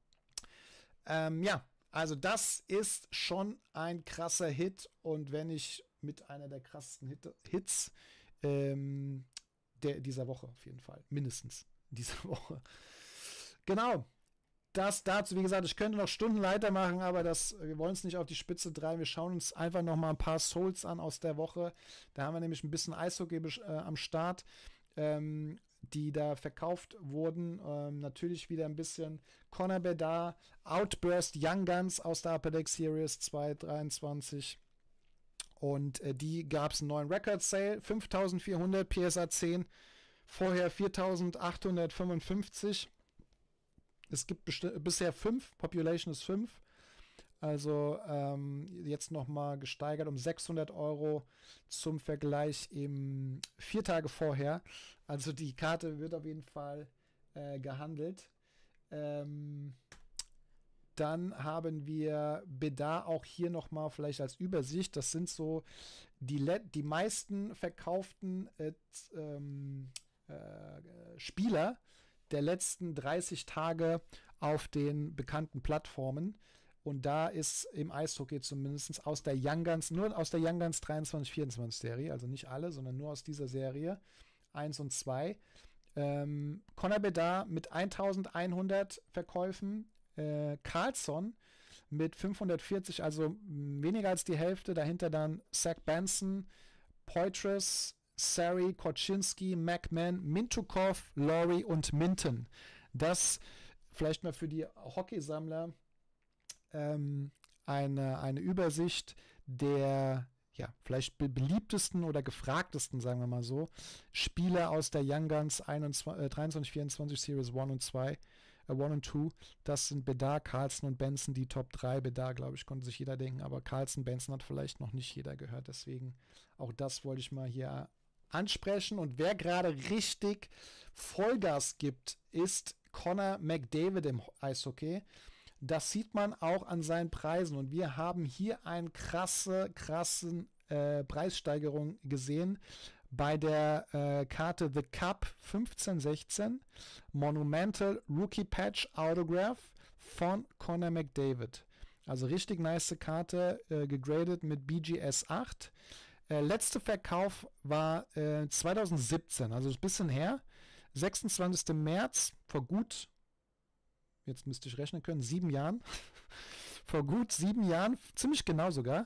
Ja, also das ist schon ein krasser Hit. Und wenn nicht mit einer der krassesten Hits dieser Woche auf jeden Fall. Mindestens dieser Woche. Genau. Das dazu, wie gesagt, ich könnte noch Stunden weitermachen, aber wir wollen es nicht auf die Spitze treiben. Wir schauen uns einfach noch mal ein paar Souls an aus der Woche. Da haben wir nämlich ein bisschen Eishockey am Start, die da verkauft wurden. Natürlich wieder ein bisschen Connor Bedard, Outburst Young Guns aus der Upper Deck Series 223. Und die gab es einen neuen Record Sale, 5.400 PSA 10, vorher 4.855. Es gibt bisher 5, Population ist 5. Also jetzt nochmal gesteigert um 600 € zum Vergleich im 4 Tage vorher. Also die Karte wird auf jeden Fall gehandelt. Dann haben wir Bedard auch hier nochmal vielleicht als Übersicht. Das sind so die meisten verkauften Spieler der letzten 30 Tage auf den bekannten Plattformen. Und da ist im Eishockey zumindest aus der Young Guns, nur aus der Young Guns 23-24 Serie, also nicht alle, sondern nur aus dieser Serie 1 und 2. Connor Bedard mit 1100 Verkäufen, Carlson mit 540, also weniger als die Hälfte. Dahinter dann Zach Benson, Poitras, Sari, Korchinski, McMahon, Mintukov, Laurie und Minton. Das vielleicht mal für die Hockeysammler eine Übersicht der vielleicht beliebtesten oder gefragtesten, sagen wir mal so, Spieler aus der Young Guns 23-24 Series 1 und 2, 1 und 2. Das sind Bedard, Carlson und Benson, die Top 3. Bedard, glaube ich, konnte sich jeder denken, aber Carlson, Benson hat vielleicht noch nicht jeder gehört. Deswegen auch das wollte ich mal hier ansprechen. Und wer gerade richtig Vollgas gibt, ist Connor McDavid im Eishockey. Das sieht man auch an seinen Preisen. Und wir haben hier eine krassen Preissteigerung gesehen bei der Karte The Cup 1516 Monumental Rookie Patch Autograph von Connor McDavid. Also richtig nice Karte, gegradet mit BGS 8. Letzte Verkauf war 2017, also ein bisschen her. 26. März, vor gut, jetzt müsste ich rechnen können, 7 Jahren. Vor gut 7 Jahren, ziemlich genau sogar,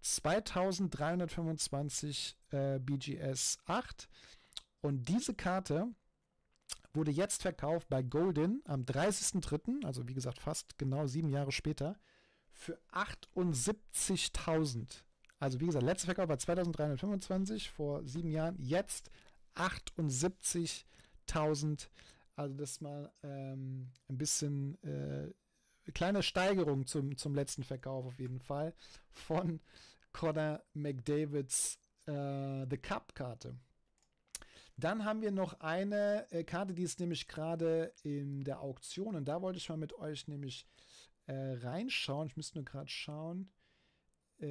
2325 BGS 8. Und diese Karte wurde jetzt verkauft bei Goldin am 30.03., also wie gesagt fast genau 7 Jahre später, für 78.000. Also wie gesagt, letzter Verkauf war 2325, vor 7 Jahren, jetzt 78.000. Also das mal ein bisschen kleine Steigerung zum letzten Verkauf auf jeden Fall von Connor McDavids The Cup-Karte. Dann haben wir noch eine Karte, die ist nämlich gerade in der Auktion und da wollte ich mal mit euch nämlich reinschauen. Ich müsste nur gerade schauen. Ich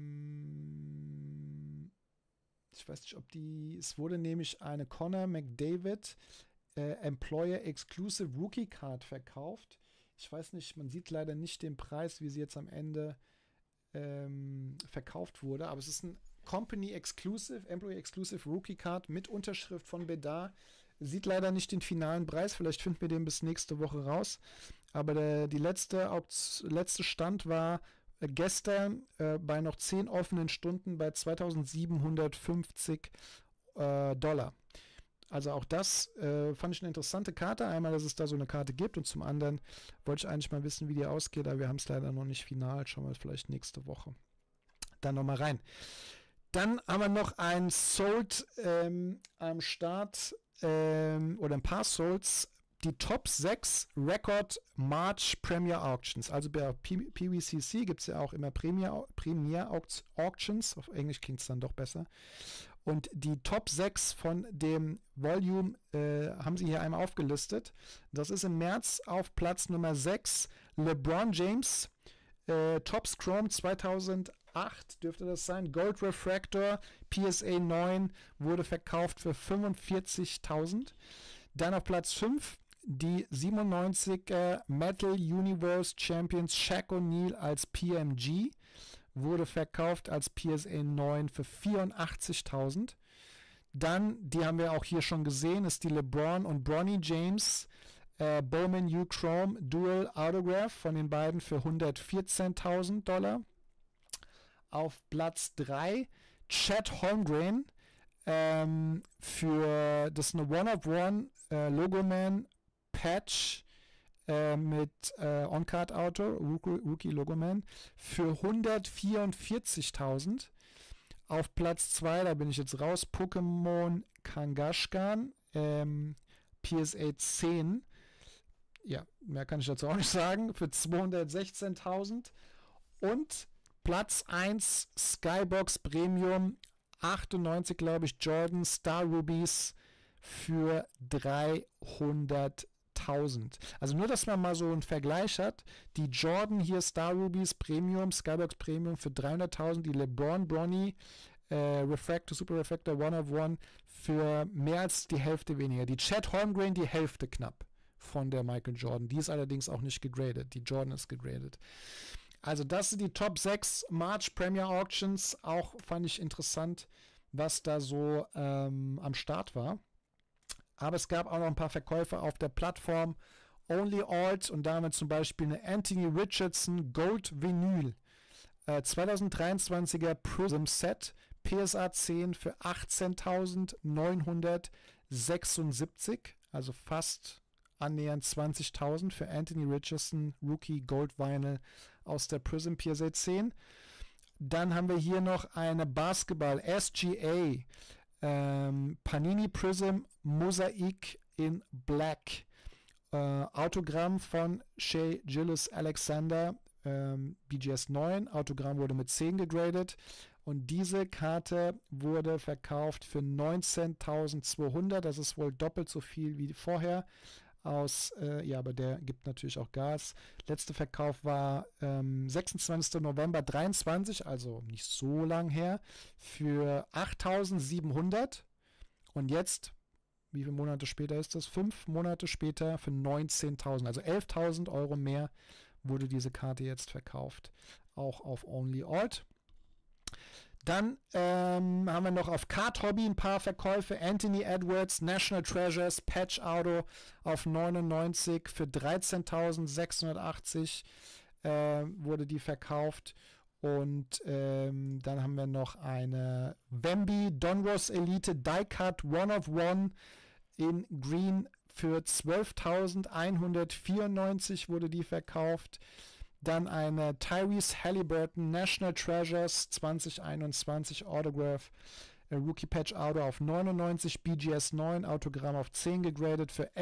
weiß nicht, es wurde nämlich eine Connor McDavid Employer Exclusive Rookie Card verkauft. Ich weiß nicht, man sieht leider nicht den Preis, wie sie jetzt am Ende verkauft wurde, aber es ist ein Company Exclusive, Employee Exclusive Rookie Card mit Unterschrift von Bedard. Sieht leider nicht den finalen Preis, vielleicht finden wir den bis nächste Woche raus. aber die letzte Stand war gestern bei noch 10 offenen Stunden bei 2.750 $. Also auch das fand ich eine interessante Karte. Einmal, dass es da so eine Karte gibt und zum anderen wollte ich eigentlich mal wissen, wie die ausgeht, aber wir haben es leider noch nicht final. Schauen wir vielleicht nächste Woche dann nochmal rein. Dann haben wir noch ein Sold am Start oder ein paar Solds. Die Top 6 Record March Premier Auctions. Also bei PWCC gibt es ja auch immer Premier Auctions. Auf Englisch klingt es dann doch besser. Und die Top 6 von dem Volume haben sie hier einmal aufgelistet. Das ist im März auf Platz Nummer 6 LeBron James. Topps Chrome 2008 dürfte das sein. Gold Refractor PSA 9 wurde verkauft für 45.000. Dann auf Platz 5 die 97er Metal Universe Champions Shaq O'Neal als PMG wurde verkauft als PSA 9 für 84.000. Dann, die haben wir auch hier schon gesehen, ist die LeBron und Bronny James Bowman U Chrome Dual Autograph von den beiden für 114.000 $. Auf Platz 3 Chet Holmgren für das eine One-of-One Logoman Patch mit On-Card-Auto, Rookie Logoman, für 144.000. Auf Platz 2, da bin ich jetzt raus, Pokémon Kangaskhan, PSA 10. Ja, mehr kann ich dazu auch nicht sagen, für 216.000. Und Platz 1, Skybox Premium, 98, glaube ich, Jordan Star Rubies für 300.000. Also nur, dass man mal so einen Vergleich hat. Die Jordan hier Star Rubies Premium, Skybox Premium für 300.000, die LeBron Bronny Refractor, Super Refractor One of One für mehr als die Hälfte weniger. Die Chet Holmgren die Hälfte knapp von der Michael Jordan. Die ist allerdings auch nicht gegradet. Die Jordan ist gegradet. Also das sind die Top 6 March Premier Auctions. Auch fand ich interessant, was da so am Start war. Aber es gab auch noch ein paar Verkäufe auf der Plattform Only Alt und damit zum Beispiel eine Anthony Richardson Gold Vinyl 2023er Prism Set PSA 10 für 18.976, also fast annähernd 20.000 für Anthony Richardson Rookie Gold Vinyl aus der Prism PSA 10. Dann haben wir hier noch eine Basketball SGA Panini Prism Mosaik in Black. Autogramm von Shai Gilgeous-Alexander, BGS 9. Autogramm wurde mit 10 gegradet. Und diese Karte wurde verkauft für 19.200. Das ist wohl doppelt so viel wie vorher. Aber der gibt natürlich auch Gas. Letzter Verkauf war 26. November 23, also nicht so lang her, für 8.700. Und jetzt, wie viele Monate später ist das? 5 Monate später für 19.000, also 11.000 € mehr wurde diese Karte jetzt verkauft. Auch auf Only Alt. Dann haben wir noch auf Card Hobby ein paar Verkäufe. Anthony Edwards, National Treasures, Patch Auto auf 99 für 13.680 wurde die verkauft. Und dann haben wir noch eine Wemby Donruss Elite Die Cut One of One in Green für 12.194 wurde die verkauft. Dann eine Tyrese Halliburton National Treasures 2021 Autograph Rookie Patch Auto auf 99, BGS 9 Autogramm auf 10 gegradet für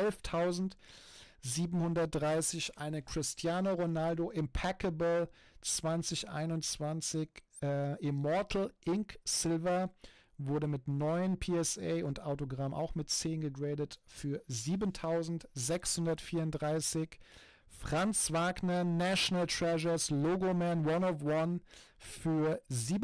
11.730. Eine Cristiano Ronaldo Impeccable 2021 Immortal Ink Silver wurde mit 9 PSA und Autogramm auch mit 10 gegradet für 7.634. Franz Wagner National Treasures Logoman One of One für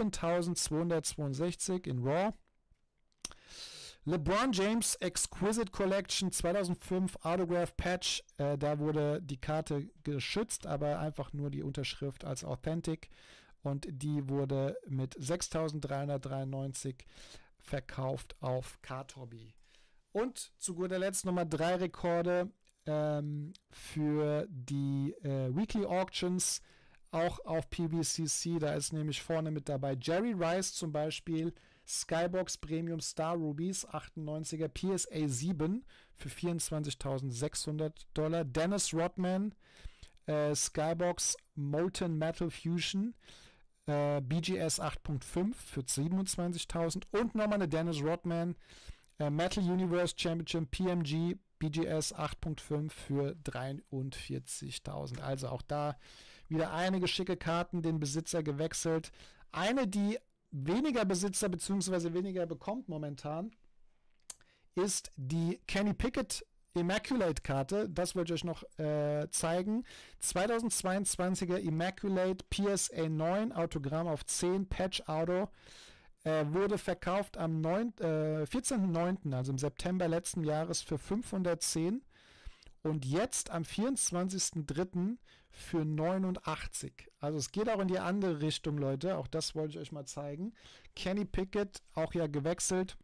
7.262 in Raw. LeBron James Exquisite Collection 2005 Autograph Patch. Da wurde die Karte geschützt, aber einfach nur die Unterschrift als Authentic. Und die wurde mit 6.393 verkauft auf Card Hobby. Und zu guter Letzt Nummer 3 Rekorde. für die Weekly Auctions, auch auf PVCC. Da ist nämlich vorne mit dabei Jerry Rice zum Beispiel, Skybox Premium Star Rubies 98er PSA 7 für $24.600, Dennis Rodman Skybox Molten Metal Fusion BGS 8.5 für 27.000 und nochmal eine Dennis Rodman Metal Universe Championship PMG BGS 8.5 für 43.000. Also auch da wieder einige schicke Karten, den Besitzer gewechselt. Eine, die weniger Besitzer bzw. weniger bekommt momentan, ist die Kenny Pickett Immaculate-Karte. Das wollte ich euch noch zeigen. 2022er Immaculate PSA 9, Autogramm auf 10, Patch Auto. Wurde verkauft am 14.09., also im September letzten Jahres, für 510 und jetzt am 24.03. für 89. Also es geht auch in die andere Richtung, Leute. Auch das wollte ich euch mal zeigen. Kenny Pickett auch ja gewechselt.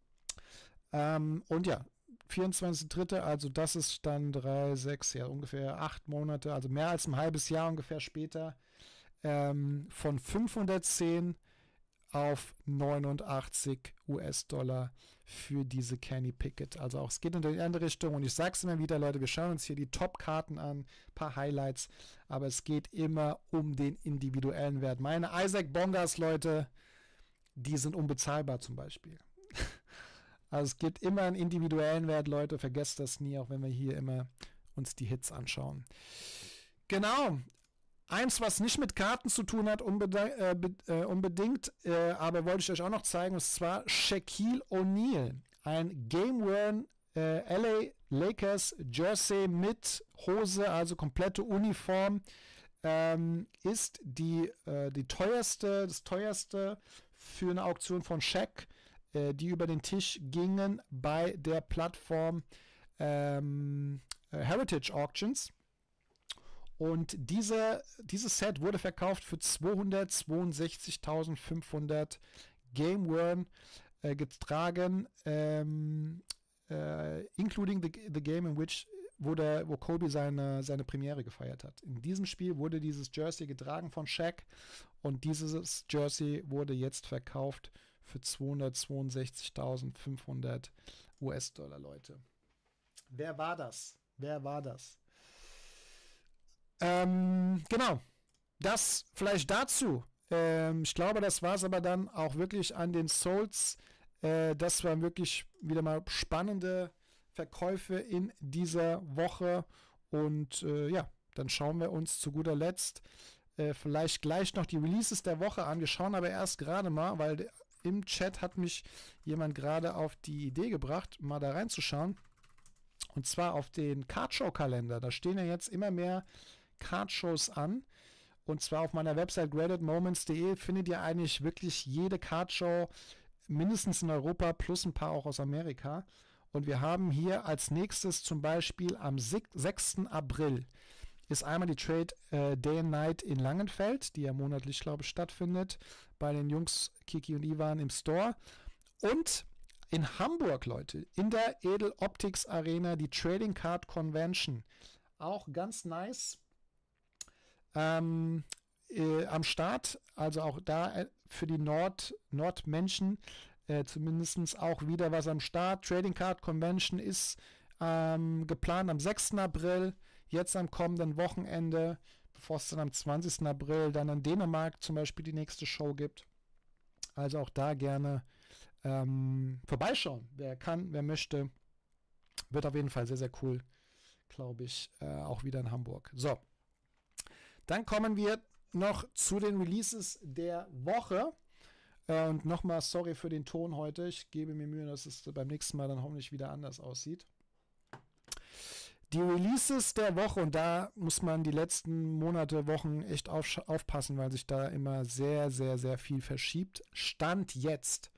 Und ja, 24.03., also das ist dann 3, 6, ja ungefähr 8 Monate, also mehr als ein halbes Jahr ungefähr später, von 510 auf 89 US-Dollar für diese Kenny Pickett. Also auch es geht in die andere Richtung und ich sage es immer wieder, Leute, wir schauen uns hier die Top-Karten an, ein paar Highlights, aber es geht immer um den individuellen Wert. Meine Isaac Bongas, Leute, die sind unbezahlbar zum Beispiel. Also es gibt immer einen individuellen Wert, Leute, vergesst das nie, auch wenn wir hier immer uns die Hits anschauen. Genau. Eins, was nicht mit Karten zu tun hat, unbedingt, aber wollte ich euch auch noch zeigen, und zwar Shaquille O'Neal. Ein Game-Worn LA Lakers Jersey mit Hose, also komplette Uniform, ist das teuerste für eine Auktion von Shaq, die über den Tisch gingen bei der Plattform Heritage Auctions. Und dieses Set wurde verkauft für 262.500 Game Worn getragen, including the game in which wo Kobe seine Premiere gefeiert hat. In diesem Spiel wurde dieses Jersey getragen von Shaq und dieses Jersey wurde jetzt verkauft für 262.500 US-Dollar, Leute. Wer war das? Genau, das vielleicht dazu. Ich glaube, das war es aber dann auch wirklich an den Souls. Das waren wirklich wieder mal spannende Verkäufe in dieser Woche. Und ja, dann schauen wir uns zu guter Letzt vielleicht gleich noch die Releases der Woche an. Wir schauen aber erst gerade mal, weil im Chat hat mich jemand gerade auf die Idee gebracht, mal da reinzuschauen. Und zwar auf den Cardshow-Kalender. Da stehen ja jetzt immer mehr Cardshows an. Und zwar auf meiner Website gradedmoments.de findet ihr eigentlich wirklich jede Cardshow, mindestens in Europa, plus ein paar auch aus Amerika. Und wir haben hier als nächstes zum Beispiel am 6. April ist einmal die Trade Day and Night in Langenfeld, die ja monatlich, glaube ich, stattfindet, bei den Jungs Kiki und Ivan im Store. Und in Hamburg, Leute, in der Edel Optics Arena, die Trading Card Convention. Auch ganz nice. Am Start, also auch da für die Nordmenschen zumindest auch wieder was am Start. Trading Card Convention ist geplant am 6. April, jetzt am kommenden Wochenende, bevor es dann am 20. April dann in Dänemark zum Beispiel die nächste Show gibt. Also auch da gerne vorbeischauen. Wer kann, wer möchte. Wird auf jeden Fall sehr, sehr cool, glaube ich, auch wieder in Hamburg. So. Dann kommen wir noch zu den Releases der Woche. Und nochmal sorry für den Ton heute. Ich gebe mir Mühe, dass es beim nächsten Mal dann hoffentlich wieder anders aussieht. Die Releases der Woche, und da muss man die letzten Monate, Wochen echt aufpassen, weil sich da immer sehr, sehr, sehr viel verschiebt. Stand jetzt.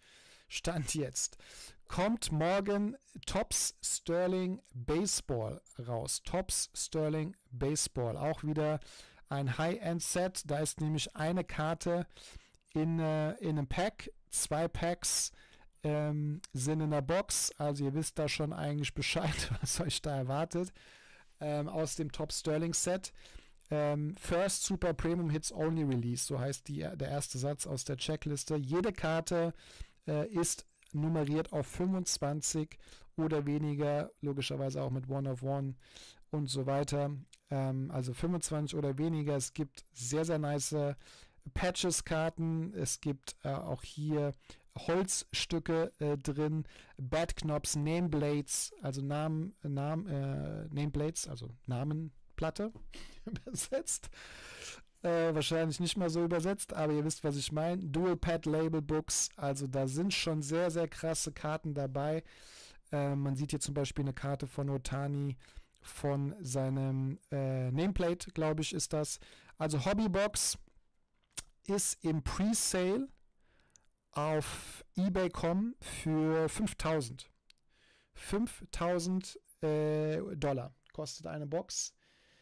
Kommt morgen Topps Sterling Baseball raus. Topps Sterling Baseball. Auch wieder ein High-End-Set. Da ist nämlich eine Karte in einem Pack. 2 Packs sind in der Box. Also ihr wisst da schon eigentlich Bescheid, was euch da erwartet. aus dem Top Sterling Set. First Super Premium Hits Only Release, so heißt der erste Satz aus der Checkliste. Jede Karte ist nummeriert auf 25 oder weniger, logischerweise auch mit One of One und so weiter. Also 25 oder weniger. Es gibt sehr, sehr nice Patches-Karten. Es gibt auch hier Holzstücke drin, Badknops, Nameblades, also Nameblades, also Namenplatte übersetzt. Wahrscheinlich nicht mal so übersetzt, aber ihr wisst, was ich meine. Dual Pad Label Books, also da sind schon sehr, sehr krasse Karten dabei. Man sieht hier zum Beispiel eine Karte von Otani von seinem Nameplate, glaube ich, ist das. Also Hobbybox ist im Pre-Sale auf eBay.com für 5.000. 5.000 Dollar kostet eine Box.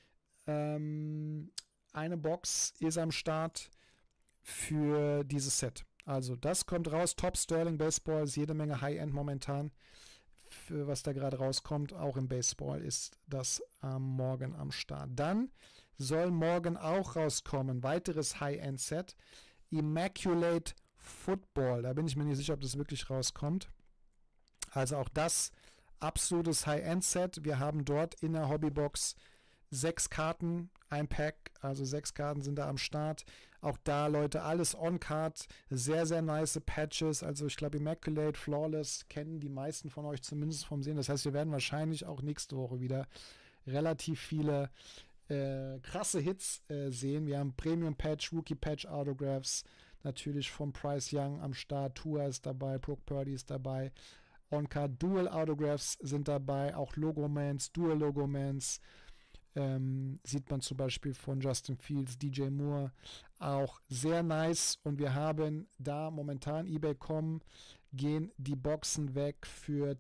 Eine Box ist am Start für dieses Set. Also das kommt raus. Top Sterling Baseball ist jede Menge High-End momentan. Für was da gerade rauskommt, auch im Baseball ist das morgen am Start. Dann soll morgen auch rauskommen, weiteres High-End-Set, Immaculate Football. Da bin ich mir nicht sicher, ob das wirklich rauskommt. Also auch das absolutes High-End-Set. Wir haben dort in der Hobbybox 6 Karten, ein Pack, also 6 Karten sind da am Start. Auch da, Leute, alles on-card, sehr, sehr nice Patches. Also ich glaube, Immaculate, Flawless kennen die meisten von euch zumindest vom Sehen. Das heißt, wir werden wahrscheinlich auch nächste Woche wieder relativ viele krasse Hits sehen. Wir haben Premium Patch, Rookie Patch, Autographs, natürlich von Bryce Young am Start, Tua ist dabei, Brock Purdy ist dabei. On-card Dual Autographs sind dabei, auch Logomans, Dual Logomans. Sieht man zum Beispiel von Justin Fields, DJ Moore, auch sehr nice. Und wir haben da momentan eBay.com gehen die Boxen weg für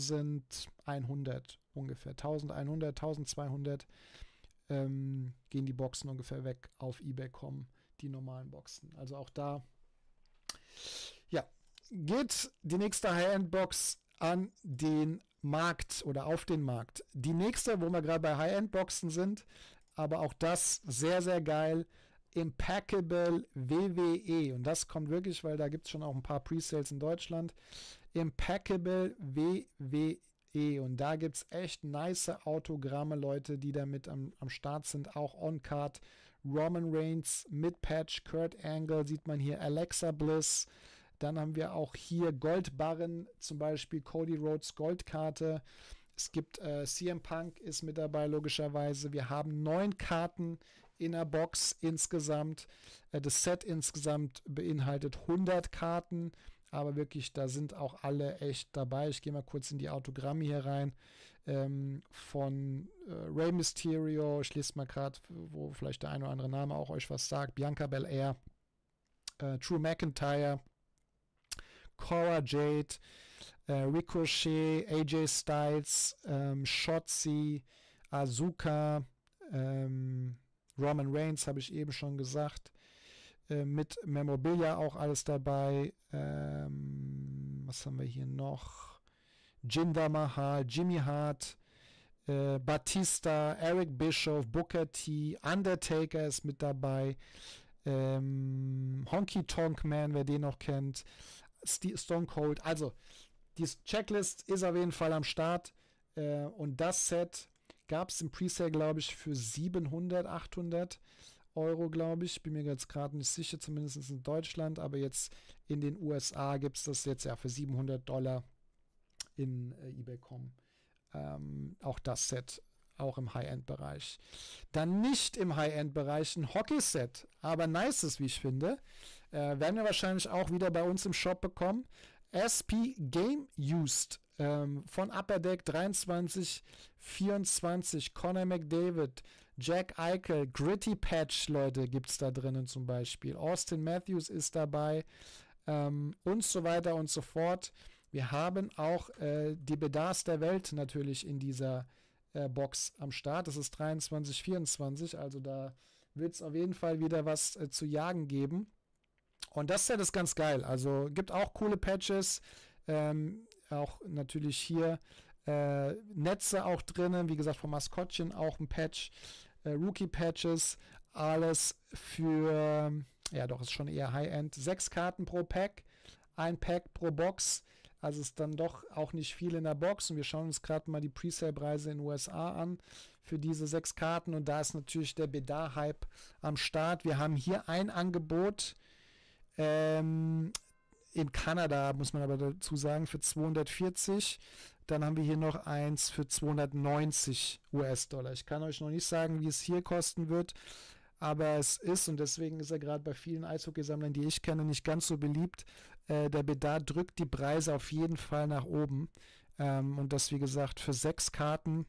1.100 ungefähr. 1.100, 1.200 gehen die Boxen ungefähr weg auf eBay.com, die normalen Boxen. Also auch da, ja, geht die nächste High-End-Box an den Markt oder auf den Markt. Die nächste, wo wir gerade bei High-End-Boxen sind, aber auch das sehr, sehr geil, Impeccable WWE. Und das kommt wirklich, weil da gibt es schon auch ein paar Presales in Deutschland. Impeccable WWE. Und da gibt es echt nice Autogramme, Leute, die damit am Start sind. Auch On-Card. Roman Reigns mit Patch, Kurt Angle sieht man hier, Alexa Bliss. Dann haben wir auch hier Goldbarren, zum Beispiel Cody Rhodes Goldkarte. Es gibt CM Punk ist mit dabei, logischerweise. Wir haben 9 Karten in der Box insgesamt. Das Set insgesamt beinhaltet 100 Karten. Aber wirklich, da sind auch alle echt dabei. Ich gehe mal kurz in die Autogramme hier rein. Von Rey Mysterio. Ich lese mal gerade, wo vielleicht der ein oder andere Name auch euch was sagt. Bianca Belair. Drew McIntyre. Cora Jade, Ricochet, AJ Styles, Shotzi, Asuka, Roman Reigns habe ich eben schon gesagt, mit Memorabilia auch alles dabei. Was haben wir hier noch? Jinder Mahal, Jimmy Hart, Batista, Eric Bischoff, Booker T, Undertaker ist mit dabei, Honky Tonk Man, wer den noch kennt, Stone Cold. Also, die Checklist ist auf jeden Fall am Start. Und das Set gab es im Presale, glaube ich, für 700, 800 Euro, glaube ich. Bin mir jetzt gerade nicht sicher, zumindest in Deutschland. Aber jetzt in den USA gibt es das jetzt ja für 700 Dollar in eBay.com. Auch das Set, auch im High-End-Bereich. Dann nicht im High-End-Bereich ein Hockey-Set, aber nices, wie ich finde. Werden wir wahrscheinlich auch wieder bei uns im Shop bekommen. SP Game Used von Upper Deck 23, 24, Connor McDavid, Jack Eichel, Gritty Patch, Leute, gibt es da drinnen zum Beispiel. Austin Matthews ist dabei und so weiter und so fort. Wir haben auch die Bedars der Welt natürlich in dieser Box am Start. Das ist 23, 24, also da wird es auf jeden Fall wieder was zu jagen geben. Und das Set ist ganz geil. Also gibt auch coole Patches. Auch natürlich hier Netze auch drinnen, wie gesagt, vom Maskottchen auch ein Patch, Rookie-Patches, alles für, ja doch, ist schon eher High-End. 6 Karten pro Pack, ein Pack pro Box, also ist dann doch auch nicht viel in der Box und wir schauen uns gerade mal die Presale-Preise in den USA an für diese 6 Karten und da ist natürlich der Bedar-Hype am Start. Wir haben hier ein Angebot, in Kanada, muss man aber dazu sagen, für 240. Dann haben wir hier noch eins für 290 US-Dollar. Ich kann euch noch nicht sagen, wie es hier kosten wird, aber es ist, und deswegen ist er gerade bei vielen Eishockeysammlern, die ich kenne, nicht ganz so beliebt. Der Bedarf drückt die Preise auf jeden Fall nach oben. Und das, wie gesagt, für 6 Karten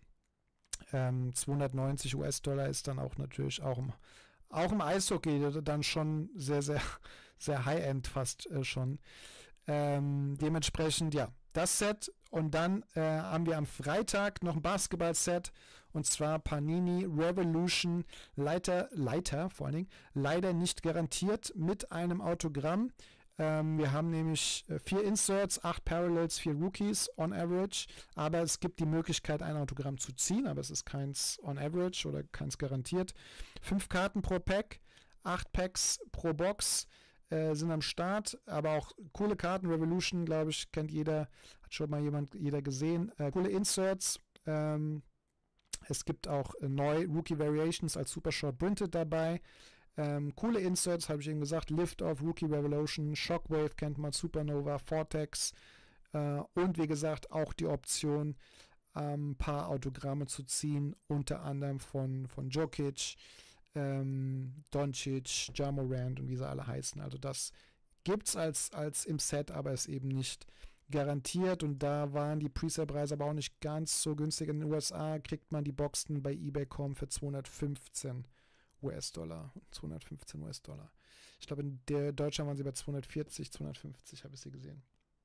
290 US-Dollar ist dann auch natürlich auch im Eishockey dann schon sehr, sehr, sehr High-End fast schon. Dementsprechend, ja, das Set. Und dann haben wir am Freitag noch ein Basketball-Set. Und zwar Panini Revolution Leiter vor allen Dingen. Leider nicht garantiert mit einem Autogramm. Wir haben nämlich 4 Inserts, 8 Parallels, 4 Rookies on average, aber es gibt die Möglichkeit, ein Autogramm zu ziehen, aber es ist keins on average oder keins garantiert. 5 Karten pro Pack, 8 Packs pro Box sind am Start, aber auch coole Karten. Revolution, glaube ich, kennt jeder, hat schon mal jeder gesehen. Coole Inserts. Es gibt auch neu Rookie Variations als Super Short Printed dabei. Coole Inserts, habe ich eben gesagt, Lift-Off, Rookie Revolution, Shockwave kennt man, Supernova, Vortex und wie gesagt auch die Option, ein paar Autogramme zu ziehen, unter anderem von Jokic, Doncic, Ja Morant und wie sie alle heißen. Also das gibt es als im Set, aber ist eben nicht garantiert und da waren die Presale-Preise aber auch nicht ganz so günstig. In den USA kriegt man die Boxen bei eBay.com für 215 US-Dollar. 215 US-Dollar. Ich glaube, in Deutschland waren sie bei 240, 250, habe ich sie gesehen.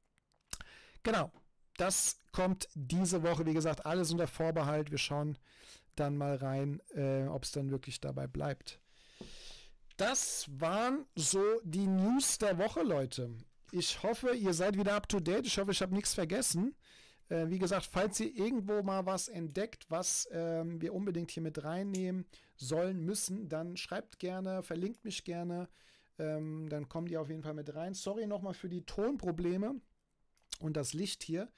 Genau, das kommt diese Woche. Wie gesagt, alles unter Vorbehalt. Wir schauen dann mal rein, ob es dann wirklich dabei bleibt. Das waren so die News der Woche, Leute. Ich hoffe, ihr seid wieder up to date. Ich hoffe, ich habe nichts vergessen. Wie gesagt, falls ihr irgendwo mal was entdeckt, was wir unbedingt hier mit reinnehmen sollen, müssen, dann schreibt gerne, verlinkt mich gerne. Dann kommen die auf jeden Fall mit rein. Sorry nochmal für die Tonprobleme und das Licht hier.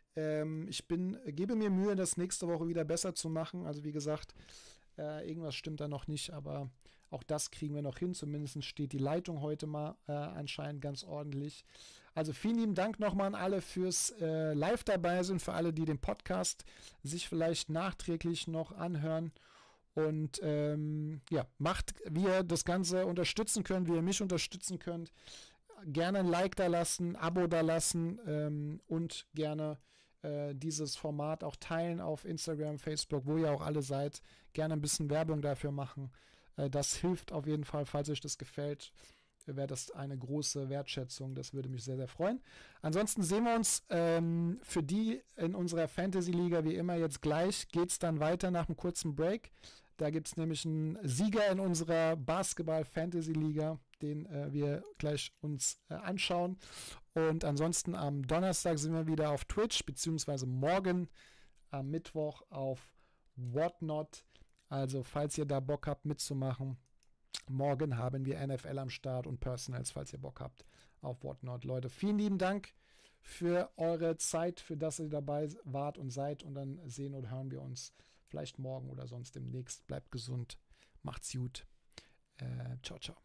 Gebe mir Mühe, das nächste Woche wieder besser zu machen. Also wie gesagt, irgendwas stimmt da noch nicht, aber auch das kriegen wir noch hin. Zumindest steht die Leitung heute mal anscheinend ganz ordentlich. Also vielen lieben Dank nochmal an alle fürs Live dabei sind, für alle, die den Podcast sich vielleicht nachträglich noch anhören. Und ja, macht, wie ihr das Ganze unterstützen könnt, wie ihr mich unterstützen könnt. Gerne ein Like da lassen, Abo da lassen und gerne dieses Format auch teilen auf Instagram, Facebook, wo ihr auch alle seid. Gerne ein bisschen Werbung dafür machen. Das hilft auf jeden Fall, falls euch das gefällt, wäre das eine große Wertschätzung. Das würde mich sehr, sehr freuen. Ansonsten sehen wir uns für die in unserer Fantasy-Liga wie immer jetzt gleich. Geht es dann weiter nach einem kurzen Break. Da gibt es nämlich einen Sieger in unserer Basketball-Fantasy-Liga, den wir gleich uns anschauen. Und ansonsten am Donnerstag sind wir wieder auf Twitch, beziehungsweise morgen am Mittwoch auf Whatnot. Also falls ihr da Bock habt mitzumachen, morgen haben wir NFL am Start und Personals, falls ihr Bock habt, auf Whatnot. Leute, vielen lieben Dank für eure Zeit, für dass ihr dabei wart und seid. Und dann sehen und hören wir uns vielleicht morgen oder sonst demnächst. Bleibt gesund, macht's gut. Ciao, ciao.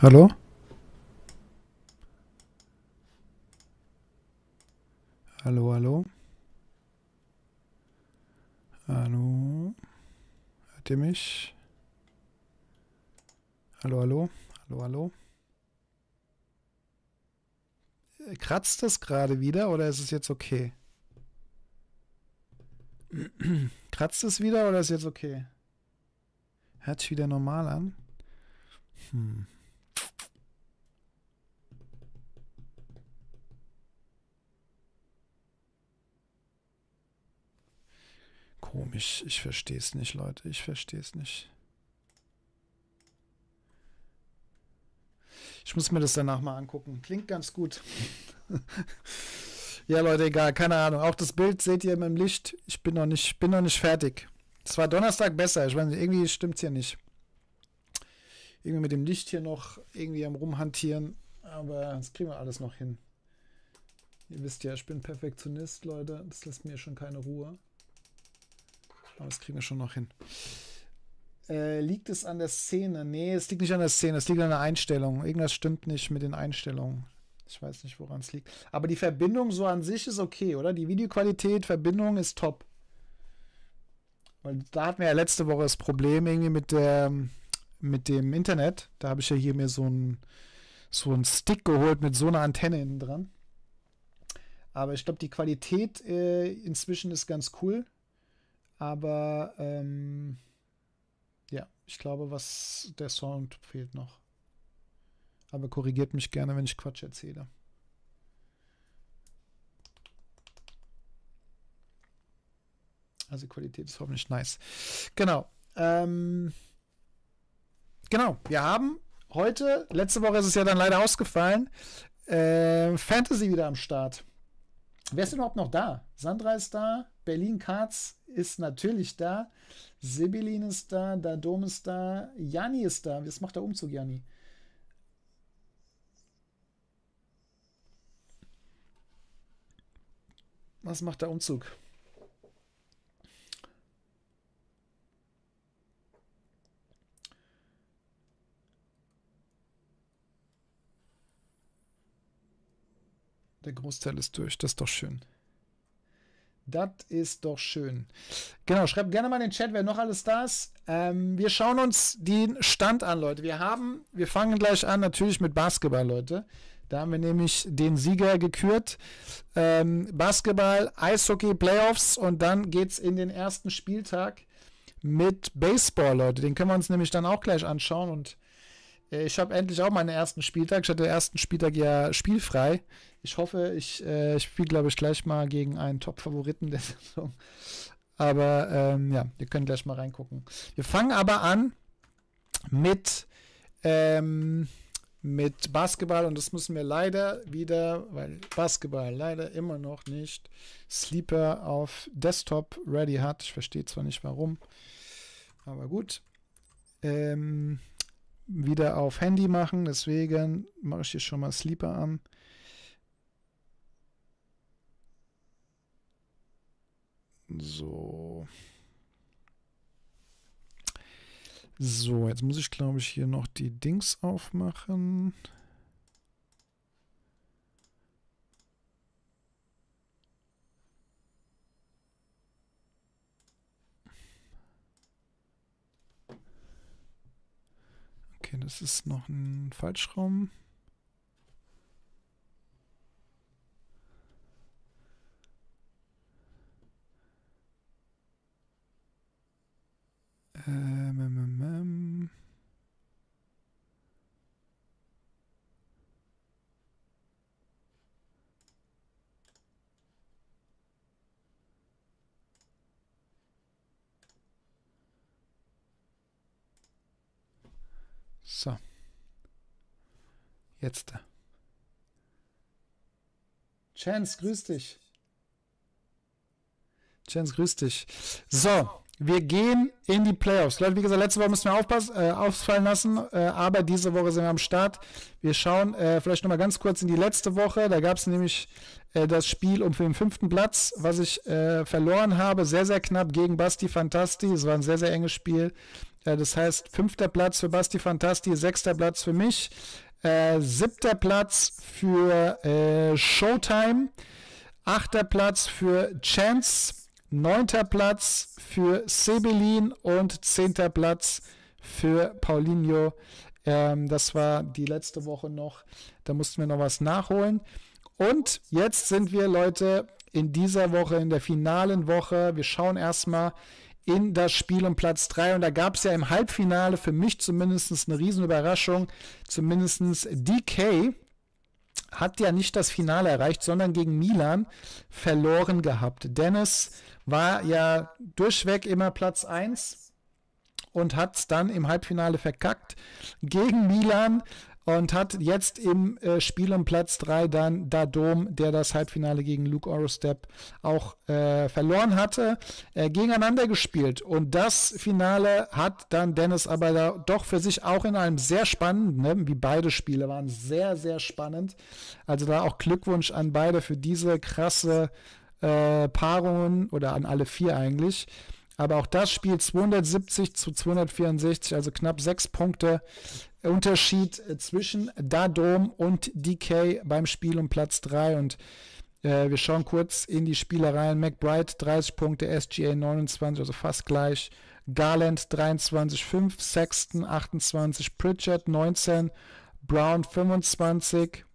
Hallo? Hallo, hallo? Hallo? Hört ihr mich? Hallo, hallo? Hallo, hallo? Kratzt das gerade wieder oder ist es jetzt okay? Kratzt es wieder oder ist jetzt okay? Hört sich wieder normal an? Hm. Komisch, ich verstehe es nicht, Leute. Ich verstehe es nicht. Ich muss mir das danach mal angucken. Klingt ganz gut. Ja, Leute, egal, keine Ahnung. Auch das Bild seht ihr im Licht. Ich bin noch nicht fertig. Es war Donnerstag besser. Ich meine, irgendwie stimmt es hier nicht. Irgendwie mit dem Licht hier noch irgendwie am Rumhantieren. Aber das kriegen wir alles noch hin. Ihr wisst ja, ich bin Perfektionist, Leute. Das lässt mir schon keine Ruhe. Aber das kriegen wir schon noch hin. Liegt es an der Szene? Nee, es liegt nicht an der Szene. Es liegt an der Einstellung. Irgendwas stimmt nicht mit den Einstellungen. Ich weiß nicht, woran es liegt. Aber die Verbindung so an sich ist okay, oder? Die Videoqualität, Verbindung ist top. Weil da hatten wir ja letzte Woche das Problem irgendwie mit dem Internet. Da habe ich ja hier mir so einen Stick geholt mit so einer Antenne hinten dran. Aber ich glaube, die Qualität inzwischen ist ganz cool. Aber ja, ich glaube, der Sound fehlt noch. Aber korrigiert mich gerne, wenn ich Quatsch erzähle. Also Qualität ist hoffentlich nice. Genau. Genau, wir haben heute, letzte Woche ist es ja dann leider ausgefallen, Fantasy wieder am Start. Wer ist denn überhaupt noch da? Sandra ist da, Berlin Karz ist natürlich da, Sibyllin ist da, Dadom ist da, Janni ist da. Was macht der Umzug, Janni? Was macht der Umzug? Der Großteil ist durch. Das ist doch schön. Das ist doch schön. Genau, schreibt gerne mal in den Chat, wer noch alles da ist. Wir schauen uns den Stand an, Leute. Wir fangen gleich an, natürlich mit Basketball, Leute. Da haben wir nämlich den Sieger gekürt. Basketball, Eishockey, Playoffs und dann geht's in den ersten Spieltag mit Baseball, Leute. Den können wir uns nämlich dann auch gleich anschauen und ich habe endlich auch meinen ersten Spieltag. Ich hatte den ersten Spieltag ja spielfrei. Ich hoffe, ich spiele, glaube ich, gleich mal gegen einen Top-Favoriten der Saison. Aber ja, wir können gleich mal reingucken. Wir fangen aber an mit Basketball und das müssen wir leider wieder, weil Basketball leider immer noch nicht Sleeper auf Desktop ready hat. Ich verstehe zwar nicht warum, aber gut. Wieder auf Handy machen, deswegen mache ich hier schon mal Sleeper an. So. So, jetzt muss ich, glaube ich, hier noch die Dings aufmachen. Okay, das ist noch ein Falschraum. So. Jetzt. Chance, grüß dich. Chance, grüß dich. So, wir gehen in die Playoffs. Leute, wie gesagt, letzte Woche müssen wir ausfallen lassen, aber diese Woche sind wir am Start. Wir schauen vielleicht nochmal ganz kurz in die letzte Woche. Da gab es nämlich das Spiel um den 5. Platz, was ich verloren habe. Sehr, sehr knapp gegen Basti Fantasti. Es war ein sehr, sehr enges Spiel. Das heißt, 5. Platz für Basti Fantasti, 6. Platz für mich, 7. Platz für Showtime, 8. Platz für Chance, 9. Platz für Sebelin und 10. Platz für Paulinho. Das war die letzte Woche noch. Da mussten wir noch was nachholen. Und jetzt sind wir, Leute, in dieser Woche, in der finalen Woche. Wir schauen erstmal in das Spiel um Platz 3. Und da gab es ja im Halbfinale für mich zumindest eine Riesenüberraschung. Zumindest DK hat ja nicht das Finale erreicht, sondern gegen Milan verloren gehabt. Dennis war ja durchweg immer Platz 1 und hat es dann im Halbfinale verkackt gegen Milan und hat jetzt im Spiel um Platz 3 dann Dadom, der das Halbfinale gegen Luke Orostep auch verloren hatte, gegeneinander gespielt. Und das Finale hat dann Dennis aber da doch für sich auch in einem sehr spannenden, ne, wie beide Spiele waren sehr, sehr spannend. Also da auch Glückwunsch an beide für diese krasse Paarungen oder an alle 4 eigentlich. Aber auch das Spiel 270 zu 264, also knapp 6 Punkte Unterschied zwischen Dadom und DK beim Spiel um Platz 3. Und wir schauen kurz in die Spielereien. McBride 30 Punkte, SGA 29, also fast gleich. Garland 23,5, Sexton 28, Pritchard 19, Brown 25,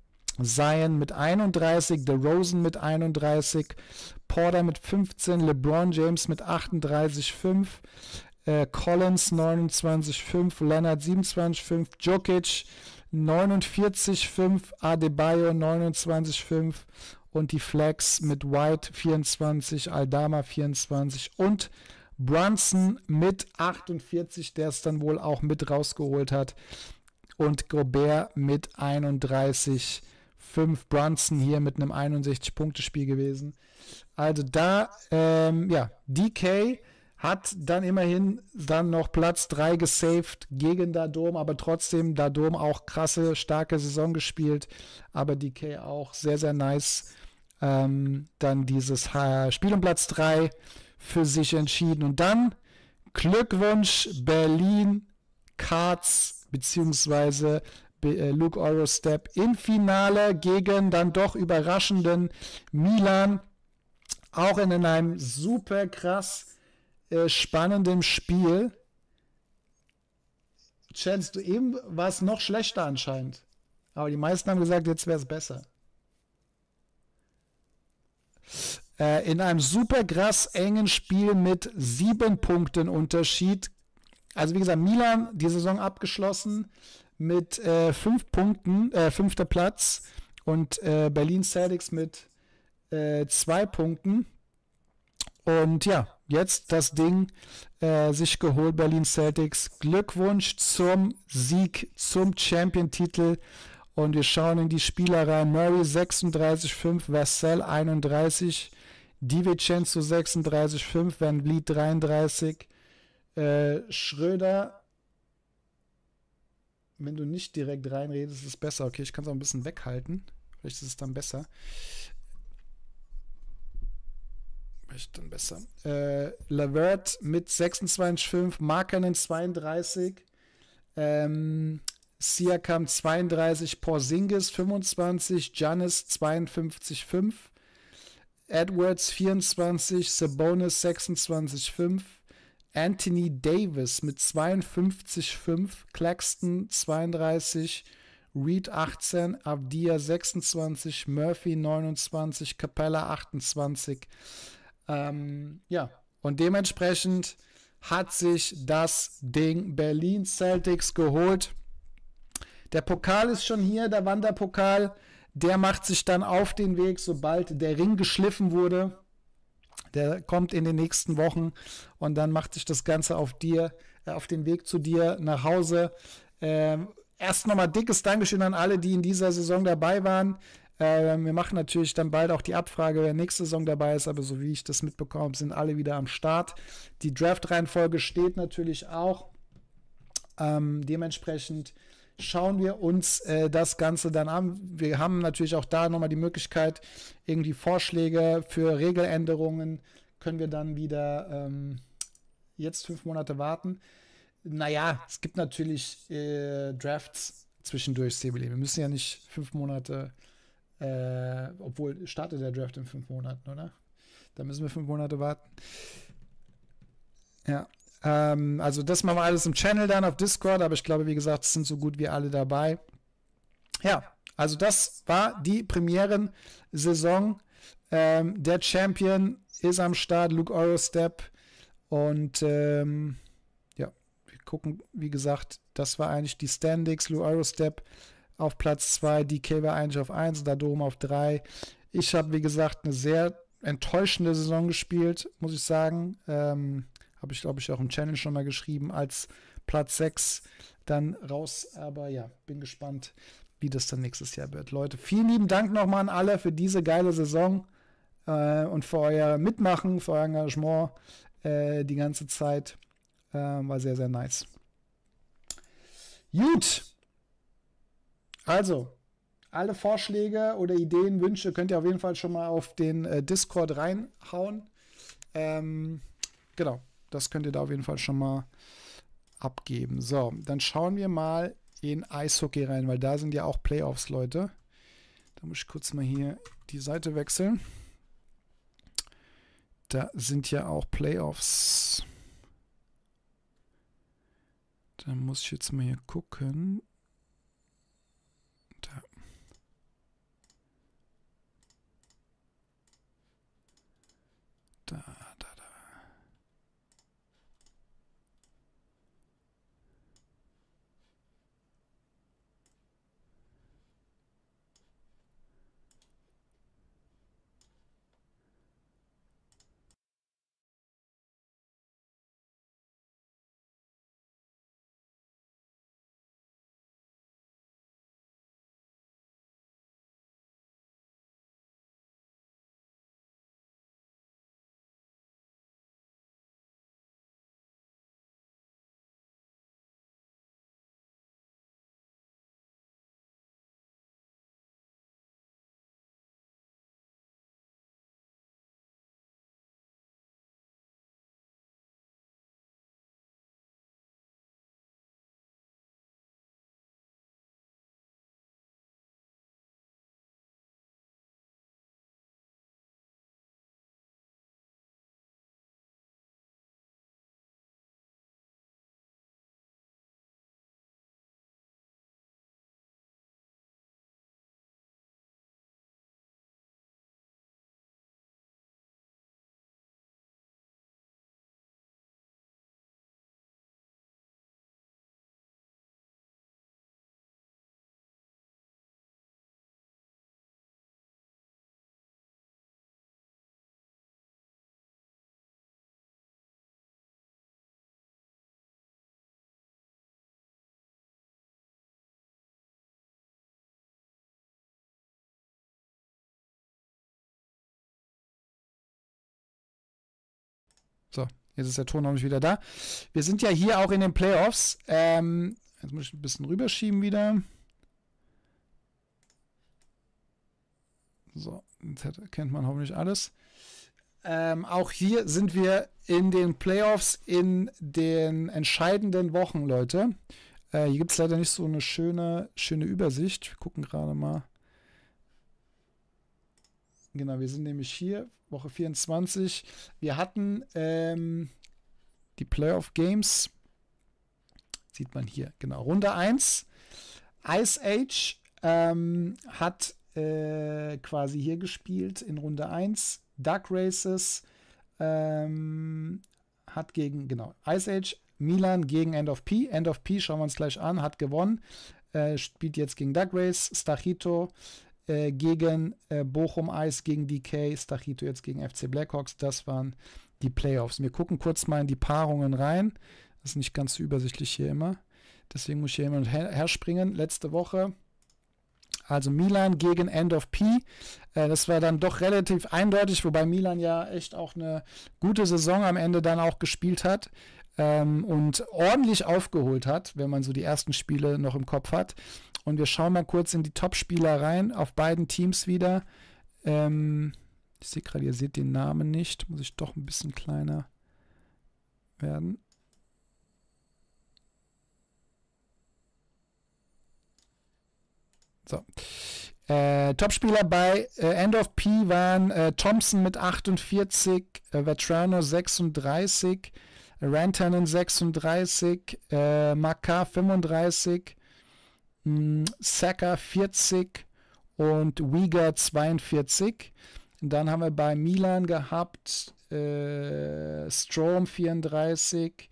Zion mit 31, DeRozan mit 31, Porter mit 15, LeBron James mit 38,5, Collins 29,5, Leonard 27,5, Jokic 49,5, Adebayo 29,5 und die Flex mit White 24, Aldama 24 und Brunson mit 48, der es dann wohl auch mit rausgeholt hat, und Gobert mit 31,5. Brunson hier mit einem 61-Punkte-Spiel gewesen. Also da, DK hat dann immerhin dann noch Platz 3 gesaved gegen Dadom, aber trotzdem Dadom auch krasse, starke Saison gespielt, aber DK auch sehr, sehr nice dann dieses Spiel um Platz 3 für sich entschieden. Und dann Glückwunsch Berlin Cards beziehungsweise Luke Orostep im Finale gegen dann doch überraschenden Milan, auch in einem super krass spannenden Spiel. Chance, du eben war es noch schlechter anscheinend, aber die meisten haben gesagt, jetzt wäre es besser. In einem super krass engen Spiel mit 7 Punkten Unterschied. Also wie gesagt, Milan die Saison abgeschlossen mit 5 Punkten, 5. Platz und Berlin Celtics mit 2 Punkten. Und ja, jetzt das Ding sich geholt, Berlin Celtics. Glückwunsch zum Sieg, zum Champion-Titel. Und wir schauen in die Spielereien. Murray 36,5, Vassell 31, DiVincenzo 36,5, Van Vliet 33, Schröder, wenn du nicht direkt reinredest, ist es besser. Okay, ich kann es auch ein bisschen weghalten. Vielleicht ist es dann besser. Vielleicht dann besser. Levert mit 26,5, Markkanen 32, Siakam 32, Porzingis 25, Giannis 52,5, Edwards 24, Sabonis 26,5, Anthony Davis mit 52,5, Claxton 32, Reed 18, Avdia 26, Murphy 29, Capella 28. Und dementsprechend hat sich das Ding Berlin Celtics geholt. Der Pokal ist schon hier, der Wanderpokal. Der macht sich dann auf den Weg, sobald der Ring geschliffen wurde. Der kommt in den nächsten Wochen und dann macht sich das Ganze auf den Weg zu dir nach Hause. Erst nochmal dickes Dankeschön an alle, die in dieser Saison dabei waren. Wir machen natürlich dann bald auch die Abfrage, wer nächste Saison dabei ist, aber so wie ich das mitbekommen habe, sind alle wieder am Start. Die Draft-Reihenfolge steht natürlich auch. Dementsprechend schauen wir uns das Ganze dann an. Wir haben natürlich auch da nochmal die Möglichkeit, irgendwie Vorschläge für Regeländerungen können wir dann wieder jetzt 5 Monate warten. Naja, es gibt natürlich Drafts zwischendurch, Sebeli. Wir müssen ja nicht 5 Monate, obwohl startet der Draft in 5 Monaten, oder? Da müssen wir 5 Monate warten. Ja. Also das machen wir alles im Channel dann auf Discord, aber ich glaube, wie gesagt, es sind so gut wie alle dabei. Ja, also das war die Premieren-Saison. Der Champion ist am Start, Luke Eurostep. Und ja, wir gucken, wie gesagt, das war eigentlich die Standings. Luke Eurostep auf Platz 2, DK war eigentlich auf 1, Dadom auf 3. Ich habe, wie gesagt, eine sehr enttäuschende Saison gespielt, muss ich sagen. Habe ich, glaube ich, auch im Channel schon mal geschrieben, als Platz 6 dann raus. Aber ja, bin gespannt, wie das dann nächstes Jahr wird. Leute, vielen lieben Dank nochmal an alle für diese geile Saison und für euer Mitmachen, für euer Engagement die ganze Zeit. War sehr, sehr nice. Gut. Also, alle Vorschläge oder Ideen, Wünsche könnt ihr auf jeden Fall schon mal auf den Discord reinhauen. Genau. Das könnt ihr da auf jeden Fall schon mal abgeben. So, dann schauen wir mal in Eishockey rein, weil da sind ja auch Playoffs, Leute. Da muss ich kurz mal hier die Seite wechseln. Da sind ja auch Playoffs. Da muss ich jetzt mal hier gucken. Da. Da. So, jetzt ist der Ton noch nicht wieder da. Wir sind ja hier auch in den Playoffs. Jetzt muss ich ein bisschen rüberschieben wieder. So, jetzt kennt man hoffentlich alles. Auch hier sind wir in den Playoffs in den entscheidenden Wochen, Leute. Hier gibt es leider nicht so eine schöne Übersicht. Wir gucken gerade mal. Genau, wir sind nämlich hier, Woche 24. Wir hatten die Playoff Games. Sieht man hier, genau. Runde 1. Ice Age hat quasi hier gespielt in Runde 1. Duck Races hat gegen, genau, Ice Age, Milan gegen End of P. End of P, schauen wir uns gleich an, hat gewonnen. Spielt jetzt gegen Duck Race. Stachito gegen Bochum Ice, gegen DK. Stachito jetzt gegen FC Blackhawks. Das waren die Playoffs. Wir gucken kurz mal in die Paarungen rein. Das ist nicht ganz so übersichtlich hier immer. Deswegen muss ich hier immer her springen. Letzte Woche Also Milan gegen End of P. Das war dann doch relativ eindeutig, wobei Milan ja echt auch eine gute Saison am Ende dann auch gespielt hat und ordentlich aufgeholt hat, wenn man so die ersten Spiele noch im Kopf hat. Und wir schauen mal kurz in die Top-Spieler rein, auf beiden Teams wieder. Ich sehe gerade, ihr seht den Namen nicht. Muss ich doch ein bisschen kleiner werden. So. Topspieler bei End of P waren Thompson mit 48, Vetrano 36, Rantanen 36, Makar 35, Saka 40 und Uyghur 42. Und dann haben wir bei Milan gehabt Strom 34,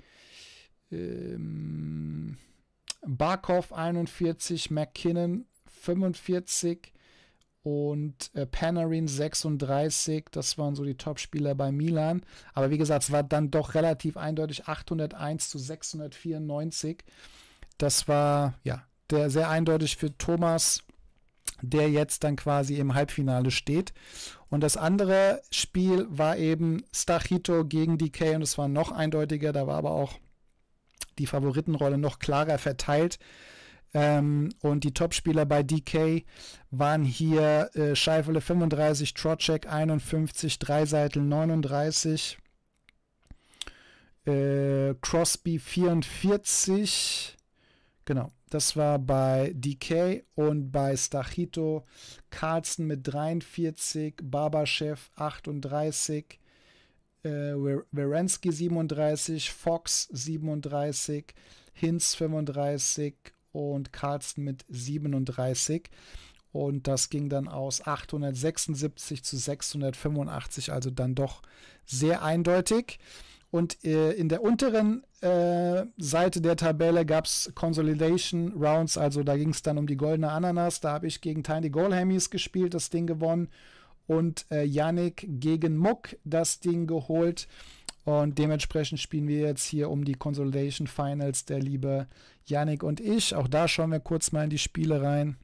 Barkov 41, McKinnon 45 und Panarin 36. Das waren so die Topspieler bei Milan. Aber wie gesagt, es war dann doch relativ eindeutig 801 zu 694. Das war ja sehr eindeutig für Thomas, der jetzt dann quasi im Halbfinale steht. Und das andere Spiel war eben Stachito gegen DK und es war noch eindeutiger. Da war aber auch die Favoritenrolle noch klarer verteilt. Und die Topspieler bei DK waren hier Scheifele 35, Trocek 51, Dreiseitel 39, Crosby 44. Genau, das war bei DK und bei Stachito Carlson mit 43, Barbaschew 38, Werenski 37, Fox 37, Hinz 35 und Carlson mit 37. Und das ging dann aus 876 zu 685, also dann doch sehr eindeutig. Und in der unteren Seite der Tabelle gab es Consolidation Rounds, also da ging es dann um die goldene Ananas. Da habe ich gegen Tiny Goalhammies gespielt, das Ding gewonnen. Und Yannick gegen Muck das Ding geholt. Und dementsprechend spielen wir jetzt hier um die Consolidation Finals, der liebe Yannick und ich. Auch da schauen wir kurz mal in die Spiele rein.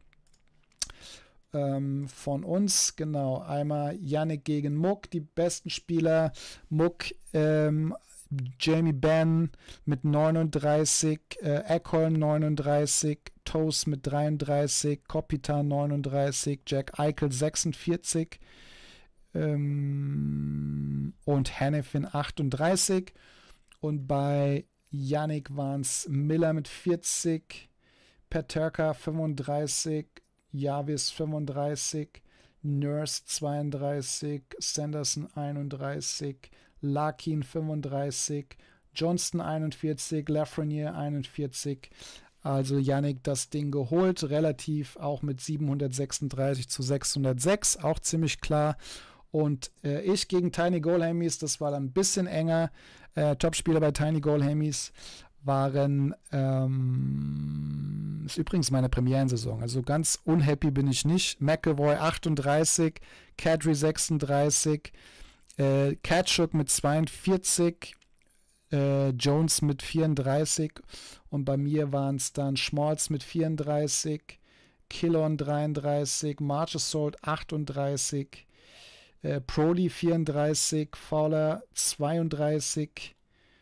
Von uns, genau, einmal Yannick gegen Muck, die besten Spieler. Muck, Jamie Benn mit 39, Ekholm 39, Toast mit 33, Kopitar 39, Jack Eichel 46 und Hannifin 38. Und bei Yannick waren es Miller mit 40, Peterka 35, Jarvis 35, Nurse 32, Sanderson 31, Larkin 35, Johnston 41, Lafreniere 41. Also Yannick das Ding geholt, relativ auch mit 736 zu 606, auch ziemlich klar. Und ich gegen Tiny Goalhammies, das war dann ein bisschen enger. Topspieler bei Tiny Goalhammies waren, ist übrigens meine Premierensaison, also ganz unhappy bin ich nicht. McAvoy 38, Kadri 36, Katschuk mit 42, Jones mit 34 und bei mir waren es dann Schmolz mit 34, Killon 33, Marchessault 38, Prodi 34, Fowler 32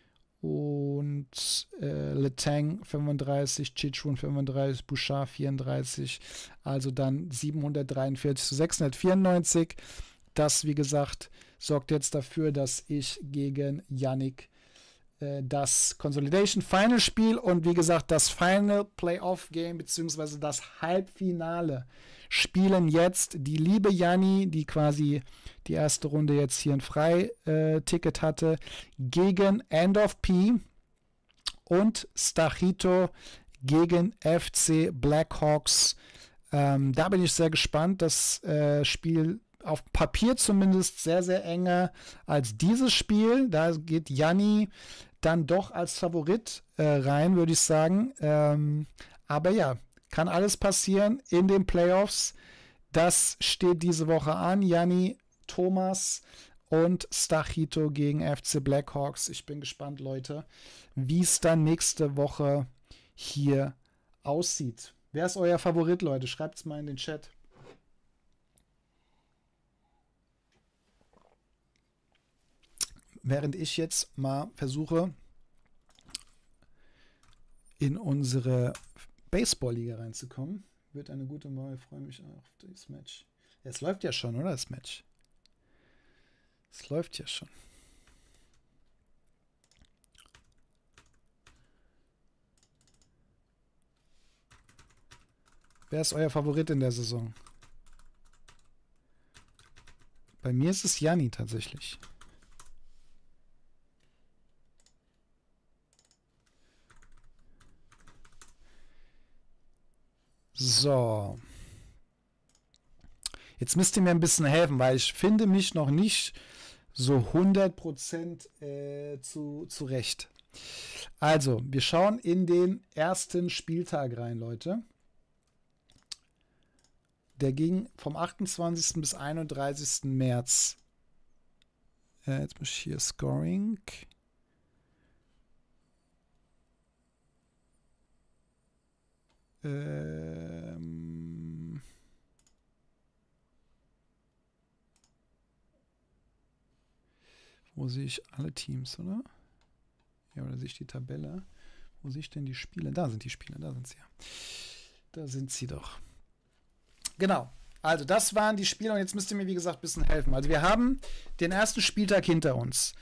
und Letang 35, Chichun 35, Bouchard 34, also dann 743 zu 694. Das, wie gesagt, sorgt jetzt dafür, dass ich gegen Yannick das Consolidation Final Spiel und wie gesagt das Final Playoff Game bzw. das Halbfinale spielen jetzt die liebe Janni, die quasi die erste Runde jetzt hier ein Freiticket hatte, gegen End of P und Stachito gegen FC Blackhawks. Da bin ich sehr gespannt. Das Spiel auf Papier zumindest sehr enger als dieses Spiel. Da geht Janni dann doch als Favorit rein, würde ich sagen. Aber ja, kann alles passieren in den Playoffs. Das steht diese Woche an. Janni, Thomas und Stachito gegen FC Blackhawks. Ich bin gespannt, Leute, wie es dann nächste Woche hier aussieht. Wer ist euer Favorit, Leute? Schreibt es mal in den Chat. Während ich jetzt mal versuche, in unsere Baseball-Liga reinzukommen, wird eine gute Wahl. Ich freue mich auf das Match. Ja, es läuft ja schon, oder? Das Match. Es läuft ja schon. Wer ist euer Favorit in der Saison? Bei mir ist es Janni tatsächlich. So. Jetzt müsst ihr mir ein bisschen helfen, weil ich finde mich noch nicht so 100% zurecht. Also, wir schauen in den ersten Spieltag rein, Leute. Der ging vom 28. bis 31. März. Jetzt muss ich hier Scoring. Wo sehe ich alle Teams, oder? Ja, oder sehe ich die Tabelle? Wo sehe ich denn die Spiele? Da sind die Spiele, da sind sie ja. Da sind sie doch. Genau. Also das waren die Spiele und jetzt müsst ihr mir, wie gesagt, ein bisschen helfen. Also wir haben den ersten Spieltag hinter uns.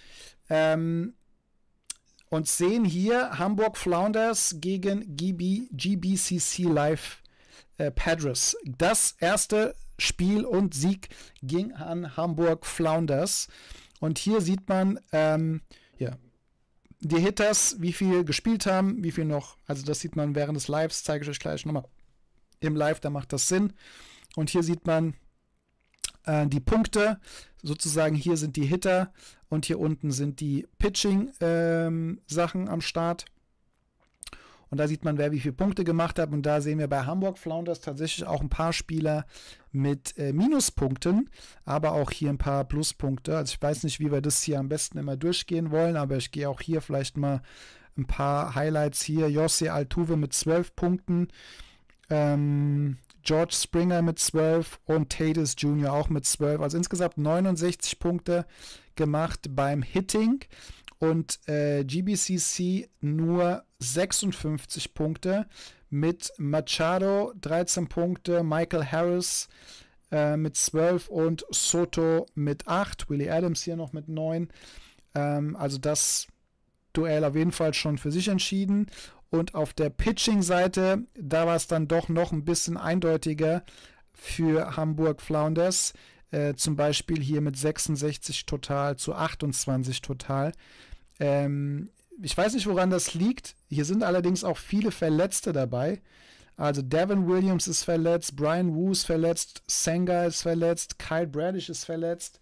Und sehen hier Hamburg Flounders gegen GBCC Live Padres. Das erste Spiel und Sieg ging an Hamburg Flounders. Und hier sieht man ja, die Hitters, wie viel gespielt haben, wie viel noch. Also das sieht man während des Lives, zeige ich euch gleich nochmal im Live, da macht das Sinn. Und hier sieht man die Punkte, sozusagen hier sind die Hitter und hier unten sind die Pitching-Sachen am Start. Und da sieht man, wer wie viele Punkte gemacht hat. Und da sehen wir bei Hamburg Flounders tatsächlich auch ein paar Spieler mit Minuspunkten, aber auch hier ein paar Pluspunkte. Also ich weiß nicht, wie wir das hier am besten immer durchgehen wollen, aber ich gehe auch hier vielleicht mal ein paar Highlights hier. José Altuve mit 12 Punkten. George Springer mit 12 und Tatis Jr. auch mit 12. Also insgesamt 69 Punkte gemacht beim Hitting und GBCC nur 56 Punkte mit Machado 13 Punkte, Michael Harris mit 12 und Soto mit 8, Willie Adams hier noch mit 9. Also das Duell auf jeden Fall schon für sich entschieden. Und auf der Pitching-Seite, da war es dann doch noch ein bisschen eindeutiger für Hamburg Flounders. Zum Beispiel hier mit 66 total zu 28 total. Ich weiß nicht, woran das liegt. Hier sind allerdings auch viele Verletzte dabei. Also Devin Williams ist verletzt, Brian Wu ist verletzt, Senga ist verletzt, Kyle Bradish ist verletzt.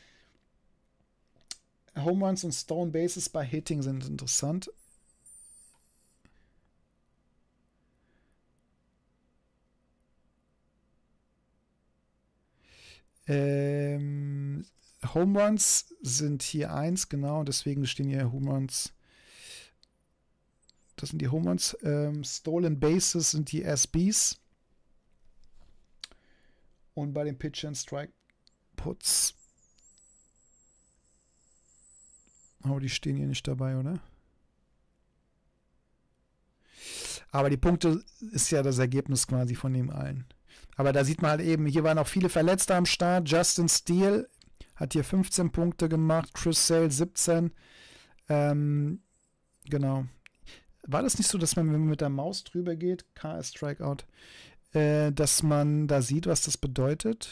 Home Runs und Stone Bases bei Hitting sind interessant. Home Runs sind hier 1, genau, deswegen stehen hier Home Runs. Das sind die Home Runs. Stolen Bases sind die SBs. Und bei den Pitch and Strike Puts. Oh, die stehen hier nicht dabei, oder? Aber die Punkte ist ja das Ergebnis quasi von dem allen. Aber da sieht man halt eben, hier waren auch viele Verletzte am Start. Justin Steele hat hier 15 Punkte gemacht, Chris Sale 17. Genau. War das nicht so, dass man, wenn man mit der Maus drüber geht, KS Strikeout, dass man da sieht, was das bedeutet?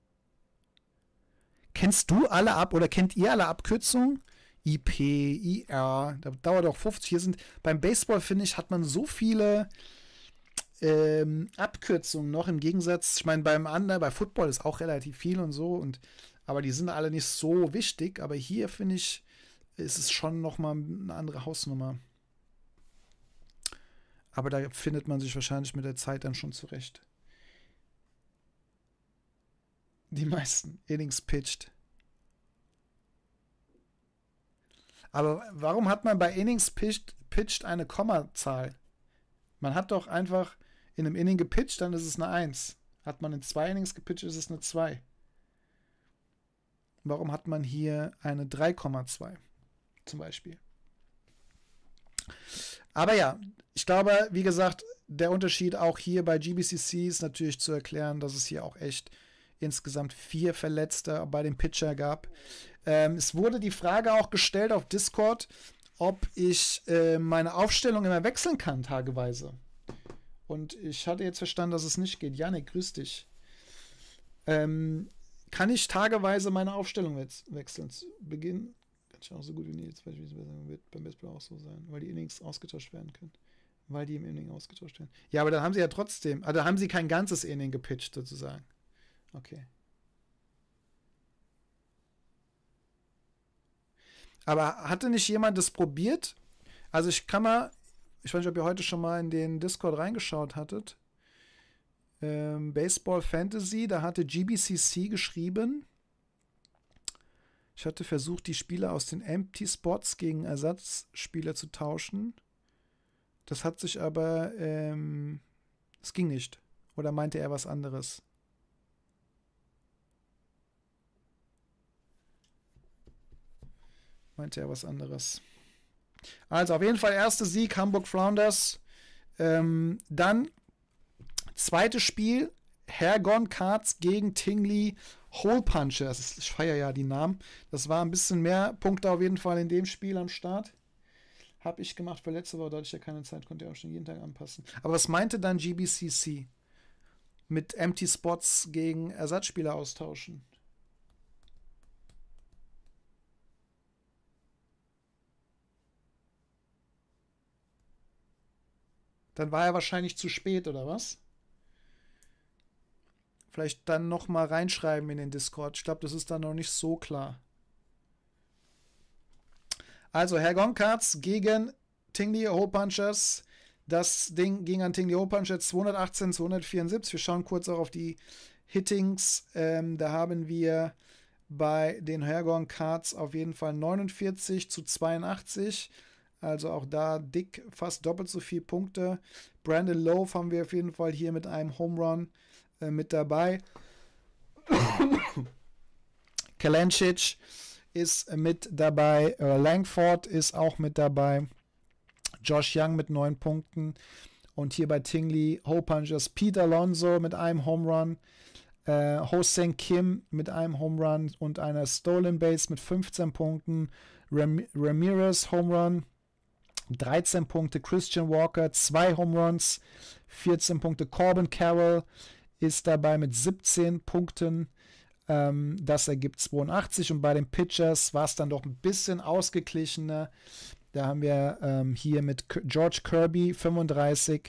Kennst du alle oder kennt ihr alle Abkürzungen? IP, IR, da dauert auch 50. Hier sind, beim Baseball, finde ich, hat man so viele Abkürzungen noch im Gegensatz, ich meine, bei Football ist auch relativ viel und so, aber die sind alle nicht so wichtig, aber hier, finde ich, ist es schon nochmal eine andere Hausnummer. Aber da findet man sich wahrscheinlich mit der Zeit dann schon zurecht. Die meisten Innings pitched. Aber warum hat man bei Innings pitched eine Kommazahl? Man hat doch einfach in einem Inning gepitcht, dann ist es eine 1. Hat man in 2 Innings gepitcht, ist es eine 2. Warum hat man hier eine 3,2 zum Beispiel? Aber ja, ich glaube, wie gesagt, der Unterschied auch hier bei GBCC ist natürlich zu erklären, dass es hier auch echt insgesamt 4 Verletzte bei dem Pitcher gab. Es wurde die Frage auch gestellt auf Discord, ob ich meine Aufstellung immer wechseln kann, tageweise. Und ich hatte jetzt verstanden, dass es nicht geht. Janik, grüß dich. Kann ich tageweise meine Aufstellung wechseln? Zu Beginn kann ich auch so gut wie nie. Jetzt wird beim Baseball auch so sein, weil die Innings ausgetauscht werden können. Weil die im Inning ausgetauscht werden. Ja, aber dann haben sie ja trotzdem, also haben sie kein ganzes Inning gepitcht, sozusagen. Okay. Aber hatte nicht jemand das probiert? Also ich weiß nicht, ob ihr heute schon mal in den Discord reingeschaut hattet. Baseball Fantasy, da hatte GBCC geschrieben, ich hatte versucht, die Spieler aus den Empty Spots gegen Ersatzspieler zu tauschen. Das hat sich aber, es ging nicht. Oder meinte er was anderes? Also auf jeden Fall erster Sieg, Hamburg Flounders. Dann zweites Spiel, Hergon Cards gegen Tingley Hole Punchers. Ich feiere ja die Namen. Das war ein bisschen mehr Punkte auf jeden Fall in dem Spiel am Start. Habe ich gemacht für letzte Woche, da hatte ich ja keine Zeit, konnte ja auch schon jeden Tag anpassen. Aber was meinte dann GBCC? Mit Empty Spots gegen Ersatzspieler austauschen? Dann war er wahrscheinlich zu spät, oder was? Vielleicht dann nochmal reinschreiben in den Discord. Ich glaube, das ist dann noch nicht so klar. Also, Hergon Cards gegen Tingley Hole Punchers. Das Ding ging an Tingley Hole Punchers 218, 274. Wir schauen kurz auch auf die Hittings. Da haben wir bei den Hergon Cards auf jeden Fall 49-82. Also auch da dick, fast doppelt so viele Punkte. Brandon Lowe haben wir auf jeden Fall hier mit einem Home Run mit dabei. Kalancic ist mit dabei. Langford ist auch mit dabei. Josh Young mit 9 Punkten. Und hier bei Tingley Hole Punchers Pete Alonso mit einem Home Run. Ho-Seng Kim mit einem Home Run und einer Stolen Base mit 15 Punkten. Ramirez Home Run. 13 Punkte. Christian Walker 2 Home Runs. 14 Punkte. Corbin Carroll ist dabei mit 17 Punkten. Das ergibt 82. Und bei den Pitchers war es dann doch ein bisschen ausgeglichener. Da haben wir hier mit George Kirby 35,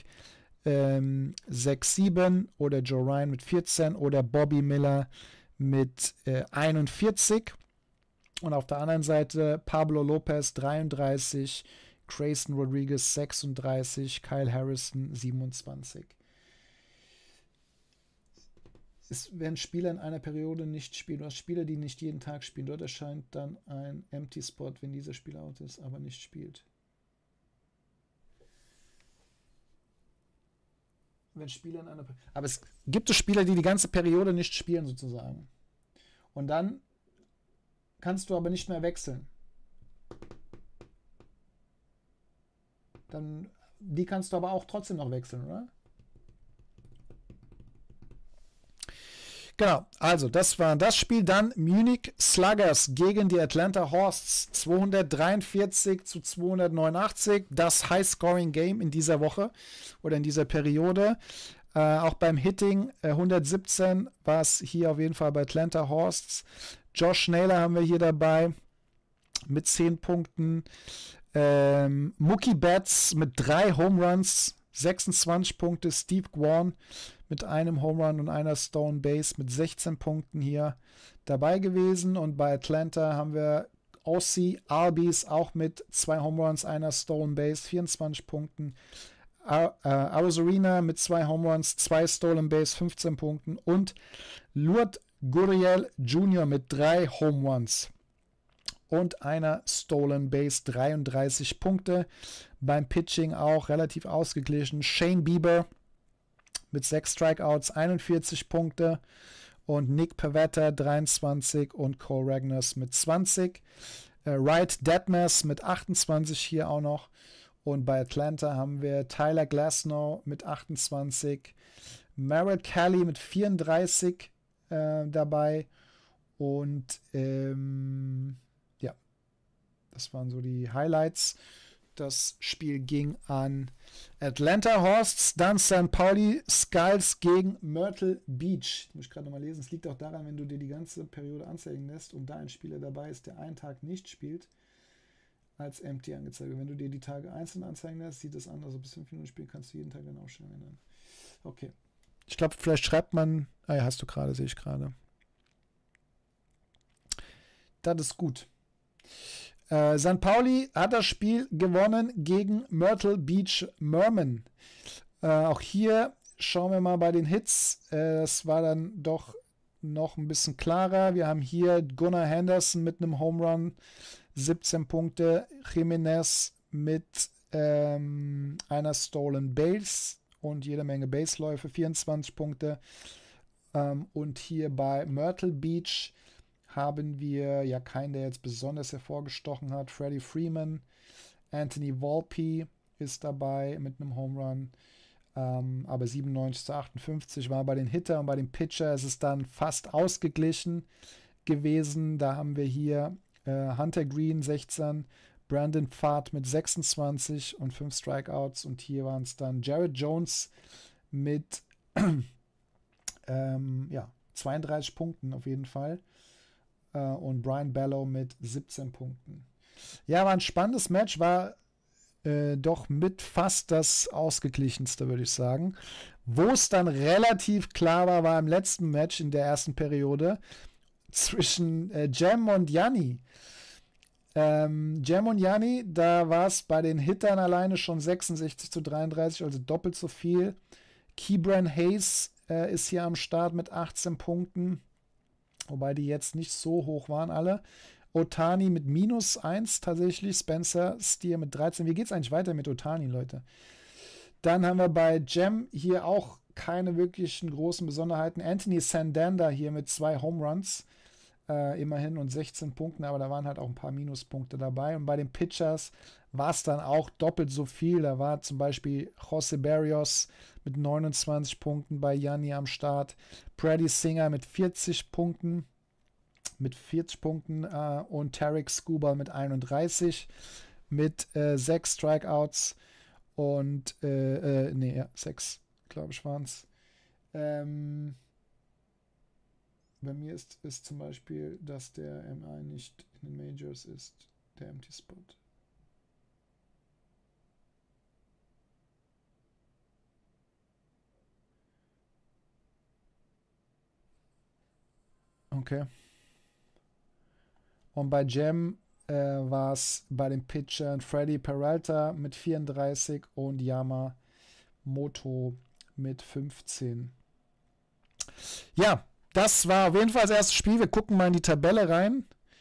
6-7 oder Joe Ryan mit 14 oder Bobby Miller mit 41. Und auf der anderen Seite Pablo Lopez 33, Grayson Rodriguez 36, Kyle Harrison 27. Wenn Spieler in einer Periode nicht spielen, du hast Spieler, die nicht jeden Tag spielen, dort erscheint dann ein Empty Spot, wenn dieser Spieler out ist, aber nicht spielt. Wenn Spieler in einer aber es gibt Spieler, die die ganze Periode nicht spielen, sozusagen. Und dann kannst du aber nicht mehr wechseln. Dann, die kannst du aber auch trotzdem noch wechseln, oder? Genau, also das war das Spiel. Dann Munich Sluggers gegen die Atlanta Hawks 243-289. Das High-Scoring-Game in dieser Woche oder in dieser Periode. Auch beim Hitting 117 war es hier auf jeden Fall bei Atlanta Hawks. Josh Naylor haben wir hier dabei mit 10 Punkten. Mookie Betts mit 3 Home Runs, 26 Punkte. Steve Gwan mit einem Home Run und einer Stone Base mit 16 Punkten hier dabei gewesen. Und bei Atlanta haben wir Aussie Albies auch mit 2 Home Runs, einer Stone Base, 24 Punkten. Arozarena mit 2 Home Runs, 2 Stolen Base, 15 Punkten. Und Lourdes Gurriel Jr. mit 3 Home Runs und einer Stolen Base, 33 Punkte. Beim Pitching auch relativ ausgeglichen. Shane Bieber mit 6 Strikeouts 41 Punkte und Nick Pivetta 23 und Cole Ragnars mit 20. Wright Detmers mit 28 hier auch noch. Und bei Atlanta haben wir Tyler Glasnow mit 28, Merrill Kelly mit 34 dabei. Und ja, das waren so die Highlights. Das Spiel ging an Atlanta Hawks, dann St. Pauli Skulls gegen Myrtle Beach. Das muss ich gerade nochmal lesen. Es liegt auch daran, wenn du dir die ganze Periode anzeigen lässt und da ein Spieler dabei ist, der einen Tag nicht spielt, als empty angezeigt wird. Wenn du dir die Tage einzeln anzeigen lässt, sieht das an. Also bis 5 Minuten spielen kannst du jeden Tag deine Aufstellung ändern. Okay. Ich glaube, vielleicht schreibt man. Ah ja, hast du gerade, sehe ich gerade. Das ist gut. St. Pauli hat das Spiel gewonnen gegen Myrtle Beach Merman. Auch hier schauen wir mal bei den Hits. Das war dann doch noch ein bisschen klarer. Wir haben hier Gunnar Henderson mit einem Home Run, 17 Punkte. Jimenez mit einer Stolen Base und jede Menge Baseläufe, 24 Punkte. Und hier bei Myrtle Beach haben wir ja keinen, der jetzt besonders hervorgestochen hat. Freddie Freeman, Anthony Volpe ist dabei mit einem Home Run. Aber 97:58 war bei den Hitter und bei den Pitcher ist es dann fast ausgeglichen gewesen. Da haben wir hier Hunter Green 16, Brandon Pfaadt mit 26 und 5 Strikeouts. Und hier waren es dann Jared Jones mit 32 Punkten auf jeden Fall. Und Brian Bellow mit 17 Punkten. Ja, war ein spannendes Match, war doch mit fast das ausgeglichenste, würde ich sagen. Wo es dann relativ klar war, war im letzten Match in der ersten Periode zwischen Jem und Yanni. Jem und Yanni, da war es bei den Hittern alleine schon 66:33, also doppelt so viel. Keibran Hayes ist hier am Start mit 18 Punkten. Wobei die jetzt nicht so hoch waren alle. Ohtani mit -1 tatsächlich. Spencer Steer mit 13. Wie geht es eigentlich weiter mit Ohtani, Leute? Dann haben wir bei Jem hier auch keine wirklichen großen Besonderheiten. Anthony Sandander hier mit 2 Home Runs. Immerhin und 16 Punkten, aber da waren halt auch ein paar Minuspunkte dabei. Und bei den Pitchers war es dann auch doppelt so viel. Da war zum Beispiel José Berrios mit 29 Punkten bei Yanni am Start. Brady Singer mit 40 Punkten. Und Tarek Skubal mit 31 mit 6 Strikeouts und 6, glaube ich, waren es. Bei mir ist zum Beispiel, dass der MI nicht in den Majors ist, der Empty Spot. Okay. Und bei Jem war es bei den Pitchern Freddy Peralta mit 34 und Yamamoto mit 15. Ja, das war auf jeden Fall das erste Spiel. Wir gucken mal in die Tabelle rein.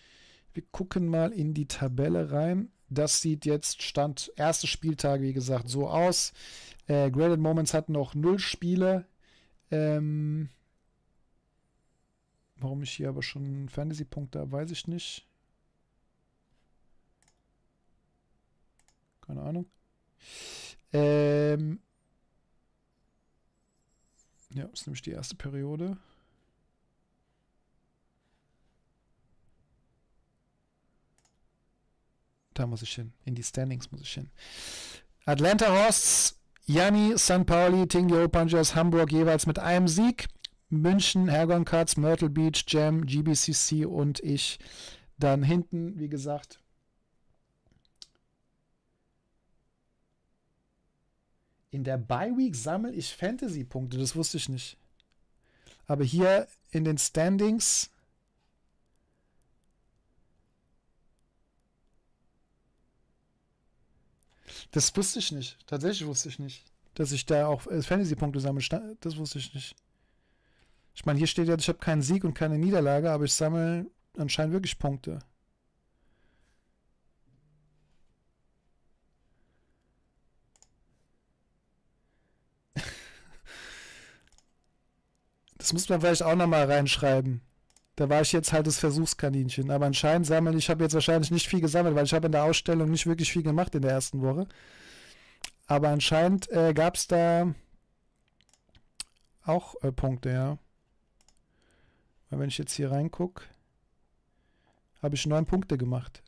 Das sieht jetzt Stand erste Spieltag, wie gesagt, so aus. Graded Moments hat noch 0 Spiele. Warum ich hier aber schon Fantasy-Punkte habe, weiß ich nicht. Keine Ahnung. Ja, das ist nämlich die erste Periode. Da muss ich hin. In die Standings muss ich hin. Atlanta Hawks, Yanni, St. Pauli, Tingyo Panthers, Hamburg jeweils mit einem Sieg. München, Hergon Cards, Myrtle Beach, Jam, GBCC und ich dann hinten, wie gesagt. In der Bye-Week sammle ich Fantasy-Punkte, das wusste ich nicht. Aber hier in den Standings das wusste ich nicht. Tatsächlich wusste ich nicht, dass ich da auch Fantasy-Punkte sammle. Das wusste ich nicht. Ich meine, hier steht ja, ich habe keinen Sieg und keine Niederlage, aber ich sammle anscheinend wirklich Punkte. Das muss man vielleicht auch nochmal reinschreiben. Da war ich jetzt halt das Versuchskaninchen. Aber anscheinend sammeln, ich habe jetzt wahrscheinlich nicht viel gesammelt, weil ich habe in der Ausstellung nicht wirklich viel gemacht in der ersten Woche. Aber anscheinend gab es da auch Punkte, ja. Weil wenn ich jetzt hier reingucke, habe ich 9 Punkte gemacht.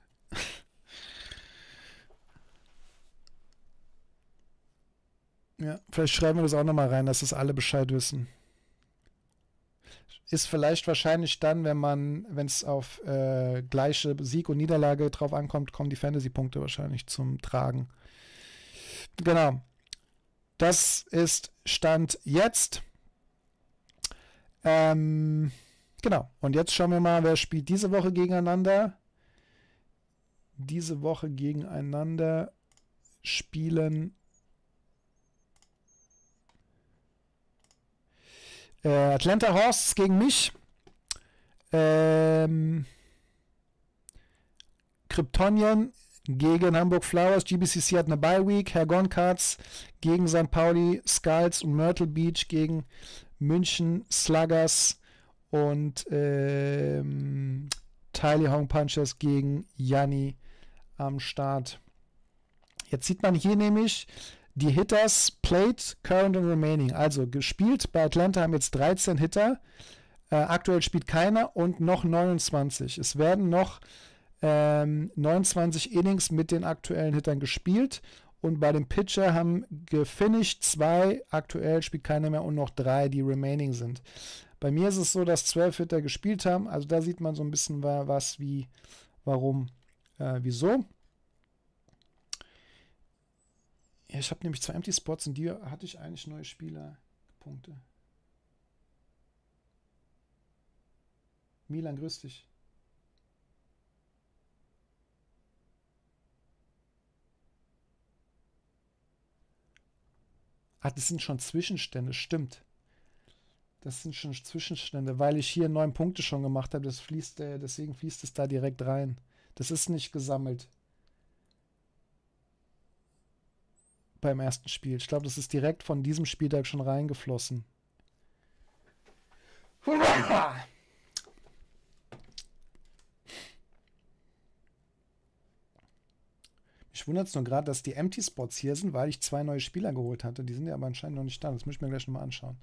Ja, vielleicht schreiben wir das auch nochmal rein, dass das alle Bescheid wissen. Ist vielleicht wahrscheinlich dann, wenn es auf gleiche Sieg und Niederlage drauf ankommt, kommen die Fantasy-Punkte wahrscheinlich zum Tragen. Genau. Das ist Stand jetzt. Genau. Und jetzt schauen wir mal, wer spielt diese Woche gegeneinander. Diese Woche gegeneinander spielen Atlanta Horses gegen mich. Kryptonian gegen Hamburg Flowers. GBCC hat eine Bye Week. Hergon Cards gegen St. Pauli Skulls und Myrtle Beach gegen München Sluggers und Tylee Hong Punchers gegen Janni am Start. Jetzt sieht man hier nämlich die Hitters Played, Current und Remaining. Also gespielt bei Atlanta haben jetzt 13 Hitter. Aktuell spielt keiner und noch 29. Es werden noch 29 Innings mit den aktuellen Hittern gespielt. Und bei dem Pitcher haben gefinished 2, aktuell spielt keiner mehr und noch 3, die remaining sind. Bei mir ist es so, dass 12 Hitter gespielt haben. Also da sieht man so ein bisschen was, wie, warum, wieso. Ja, ich habe nämlich 2 Empty Spots und die hatte ich eigentlich neue Spielerpunkte. Milan, grüß dich. Ah, das sind schon Zwischenstände, stimmt. Das sind schon Zwischenstände, weil ich hier 9 Punkte schon gemacht habe. Deswegen fließt es da direkt rein. Das ist nicht gesammelt. Beim ersten Spiel. Ich glaube, das ist direkt von diesem Spieltag schon reingeflossen. Ich wundere es nur gerade, dass die Empty Spots hier sind, weil ich 2 neue Spieler geholt hatte. Die sind ja aber anscheinend noch nicht da. Das muss ich mir gleich nochmal anschauen.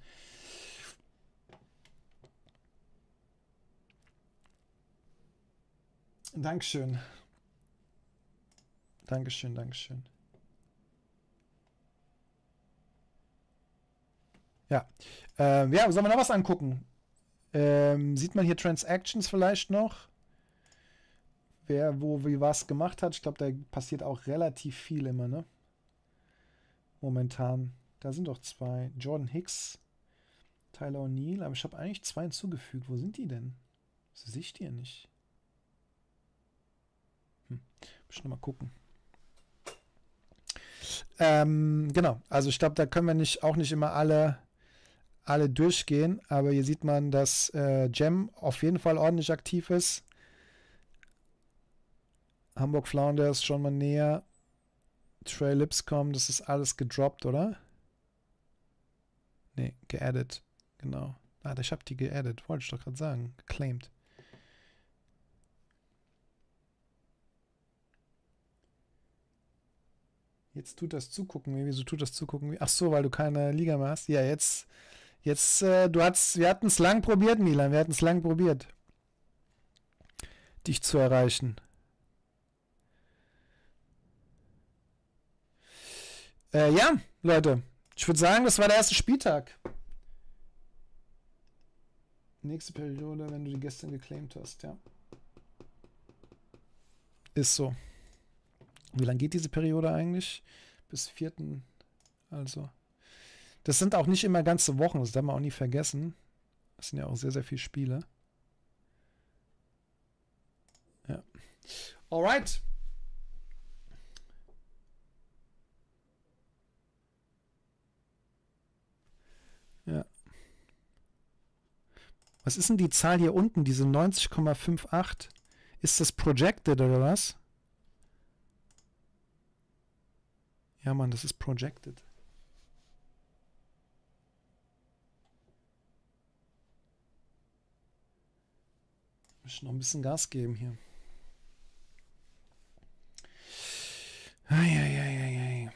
Dankeschön. Dankeschön, Dankeschön. Ja. Ja, sollen wir noch was angucken? Sieht man hier Transactions vielleicht noch? Wer wo wie was gemacht hat. Ich glaube, da passiert auch relativ viel immer, ne? Momentan. Da sind doch 2. Jordan Hicks, Tyler O'Neill. Aber ich habe eigentlich 2 hinzugefügt. Wo sind die denn? Das sehe ich die ja nicht. Muss ich nochmal gucken. Genau. Also ich glaube, da können wir auch nicht immer alle durchgehen. Aber hier sieht man, dass Gem auf jeden Fall ordentlich aktiv ist. Hamburg Flounders schon mal näher. Trey Lipscomb, das ist alles gedroppt, oder? Ne, geaddet. Genau. Ah, ich habe die geaddet. Wollte ich doch gerade sagen. Geclaimed. Jetzt tut das Zugucken. Wieso tut das Zugucken? Ach so, weil du keine Liga mehr hast. Ja, jetzt wir hatten es lang probiert, Milan. Wir hatten es lang probiert, dich zu erreichen. Ja, Leute. Ich würde sagen, das war der erste Spieltag. Nächste Periode, wenn du die gestern geclaimt hast, ja. Ist so. Wie lange geht diese Periode eigentlich? Bis 4. Also. Das sind auch nicht immer ganze Wochen, das darf man auch nie vergessen. Das sind ja auch sehr, sehr viele Spiele. Ja. Alright. Ja. Was ist denn die Zahl hier unten, diese 90,58? Ist das projected oder was? Ja, Mann, das ist projected. Ich noch ein bisschen Gas geben hier. Eieieiei.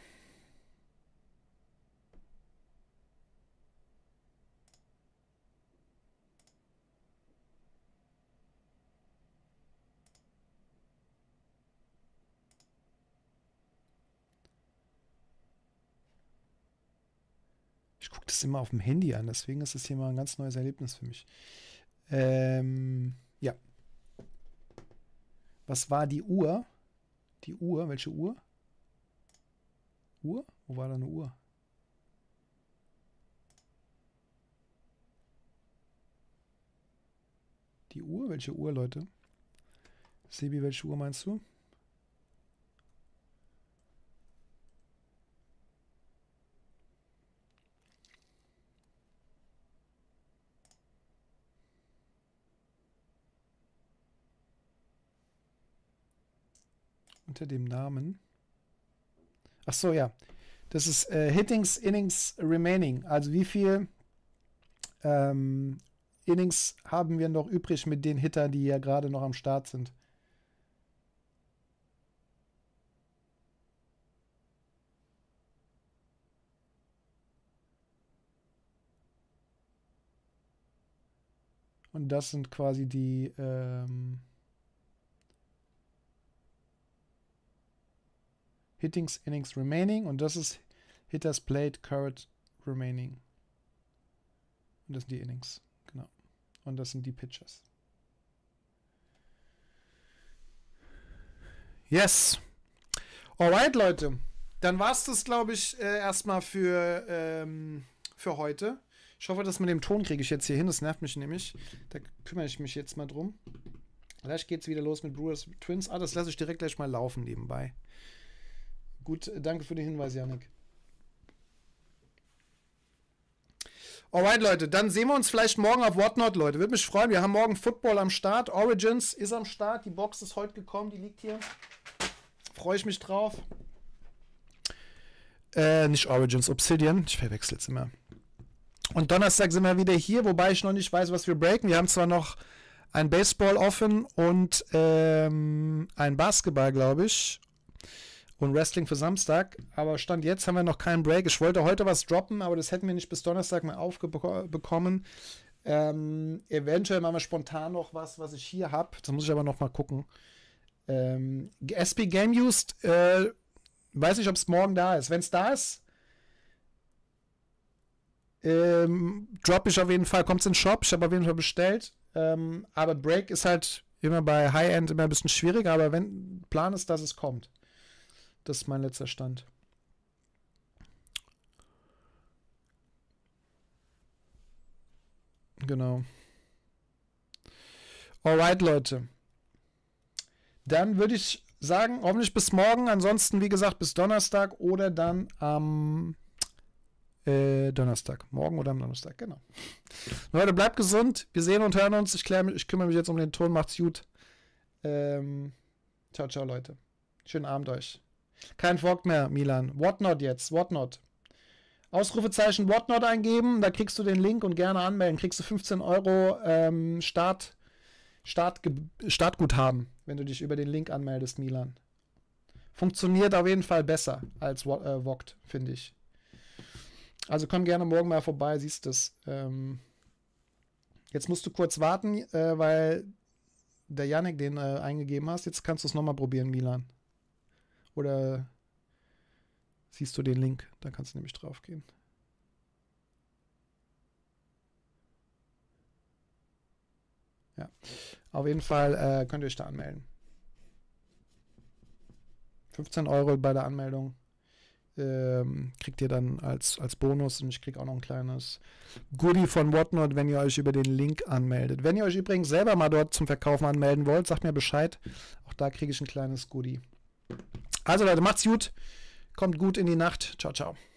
Ich gucke das immer auf dem Handy an, deswegen ist es hier mal ein ganz neues Erlebnis für mich. Ja. Was war die Uhr? Die Uhr, welche Uhr? Uhr? Wo war da eine Uhr? Die Uhr? Welche Uhr, Leute? Sebi, welche Uhr meinst du? Unter dem Namen. Ach so, ja. Das ist Innings Remaining. Also wie viel Innings haben wir noch übrig mit den Hittern, die ja gerade noch am Start sind? Und das sind quasi die Innings Remaining und das ist Hitters Played Current Remaining. Und das sind die Innings, genau. Und das sind die Pitchers. Yes. Alright, Leute. Dann war es das, glaube ich, erstmal für heute. Ich hoffe, dass mit dem Ton kriege ich jetzt hier hin. Das nervt mich nämlich. Da kümmere ich mich jetzt mal drum. Gleich geht es wieder los mit Brewers Twins. Das lasse ich direkt gleich mal laufen nebenbei. Gut, danke für den Hinweis, Yannick. Alright, Leute, dann sehen wir uns vielleicht morgen auf Whatnot, Leute. Würde mich freuen. Wir haben morgen Football am Start. Origins ist am Start. Die Box ist heute gekommen. Die liegt hier. Freue ich mich drauf. Nicht Origins, Obsidian. Ich verwechsel es immer. Und Donnerstag sind wir wieder hier, wobei ich noch nicht weiß, was wir breaken. Wir haben zwar noch ein Baseball offen und ein Basketball, glaube ich. Und Wrestling für Samstag. Aber Stand jetzt haben wir noch keinen Break. Ich wollte heute was droppen, aber das hätten wir nicht bis Donnerstag mal aufbekommen. Eventuell machen wir spontan noch was ich hier habe. Das muss ich aber noch mal gucken. SP Game Used, weiß nicht, ob es morgen da ist. Wenn es da ist, drop ich auf jeden Fall. Kommt es in den Shop. Ich habe auf jeden Fall bestellt. Aber Break ist halt immer bei High-End immer ein bisschen schwieriger. Aber wenn Plan ist, dass es kommt. Das ist mein letzter Stand. Genau. Alright, Leute. Dann würde ich sagen, hoffentlich bis morgen. Ansonsten, wie gesagt, bis Donnerstag oder dann am Donnerstag. Morgen oder am Donnerstag, genau. Leute, bleibt gesund. Wir sehen und hören uns. Ich kümmere mich jetzt um den Ton. Macht's gut. Ciao, ciao, Leute. Schönen Abend euch. Kein Fork mehr, Milan. Whatnot jetzt. Whatnot. Ausrufezeichen Whatnot eingeben. Da kriegst du den Link und gerne anmelden. Kriegst du 15 € Startguthaben, wenn du dich über den Link anmeldest, Milan. Funktioniert auf jeden Fall besser als Vogt, finde ich. Also komm gerne morgen mal vorbei, siehst es. Jetzt musst du kurz warten, weil der Yannick den eingegeben hast. Jetzt kannst du es nochmal probieren, Milan. Oder siehst du den Link? Da kannst du nämlich drauf gehen. Ja, auf jeden Fall könnt ihr euch da anmelden. 15 € bei der Anmeldung kriegt ihr dann als Bonus und ich kriege auch noch ein kleines Goodie von Whatnot, wenn ihr euch über den Link anmeldet. Wenn ihr euch übrigens selber mal dort zum Verkaufen anmelden wollt, sagt mir Bescheid. Auch da kriege ich ein kleines Goodie. Also Leute, macht's gut. Kommt gut in die Nacht. Ciao, ciao.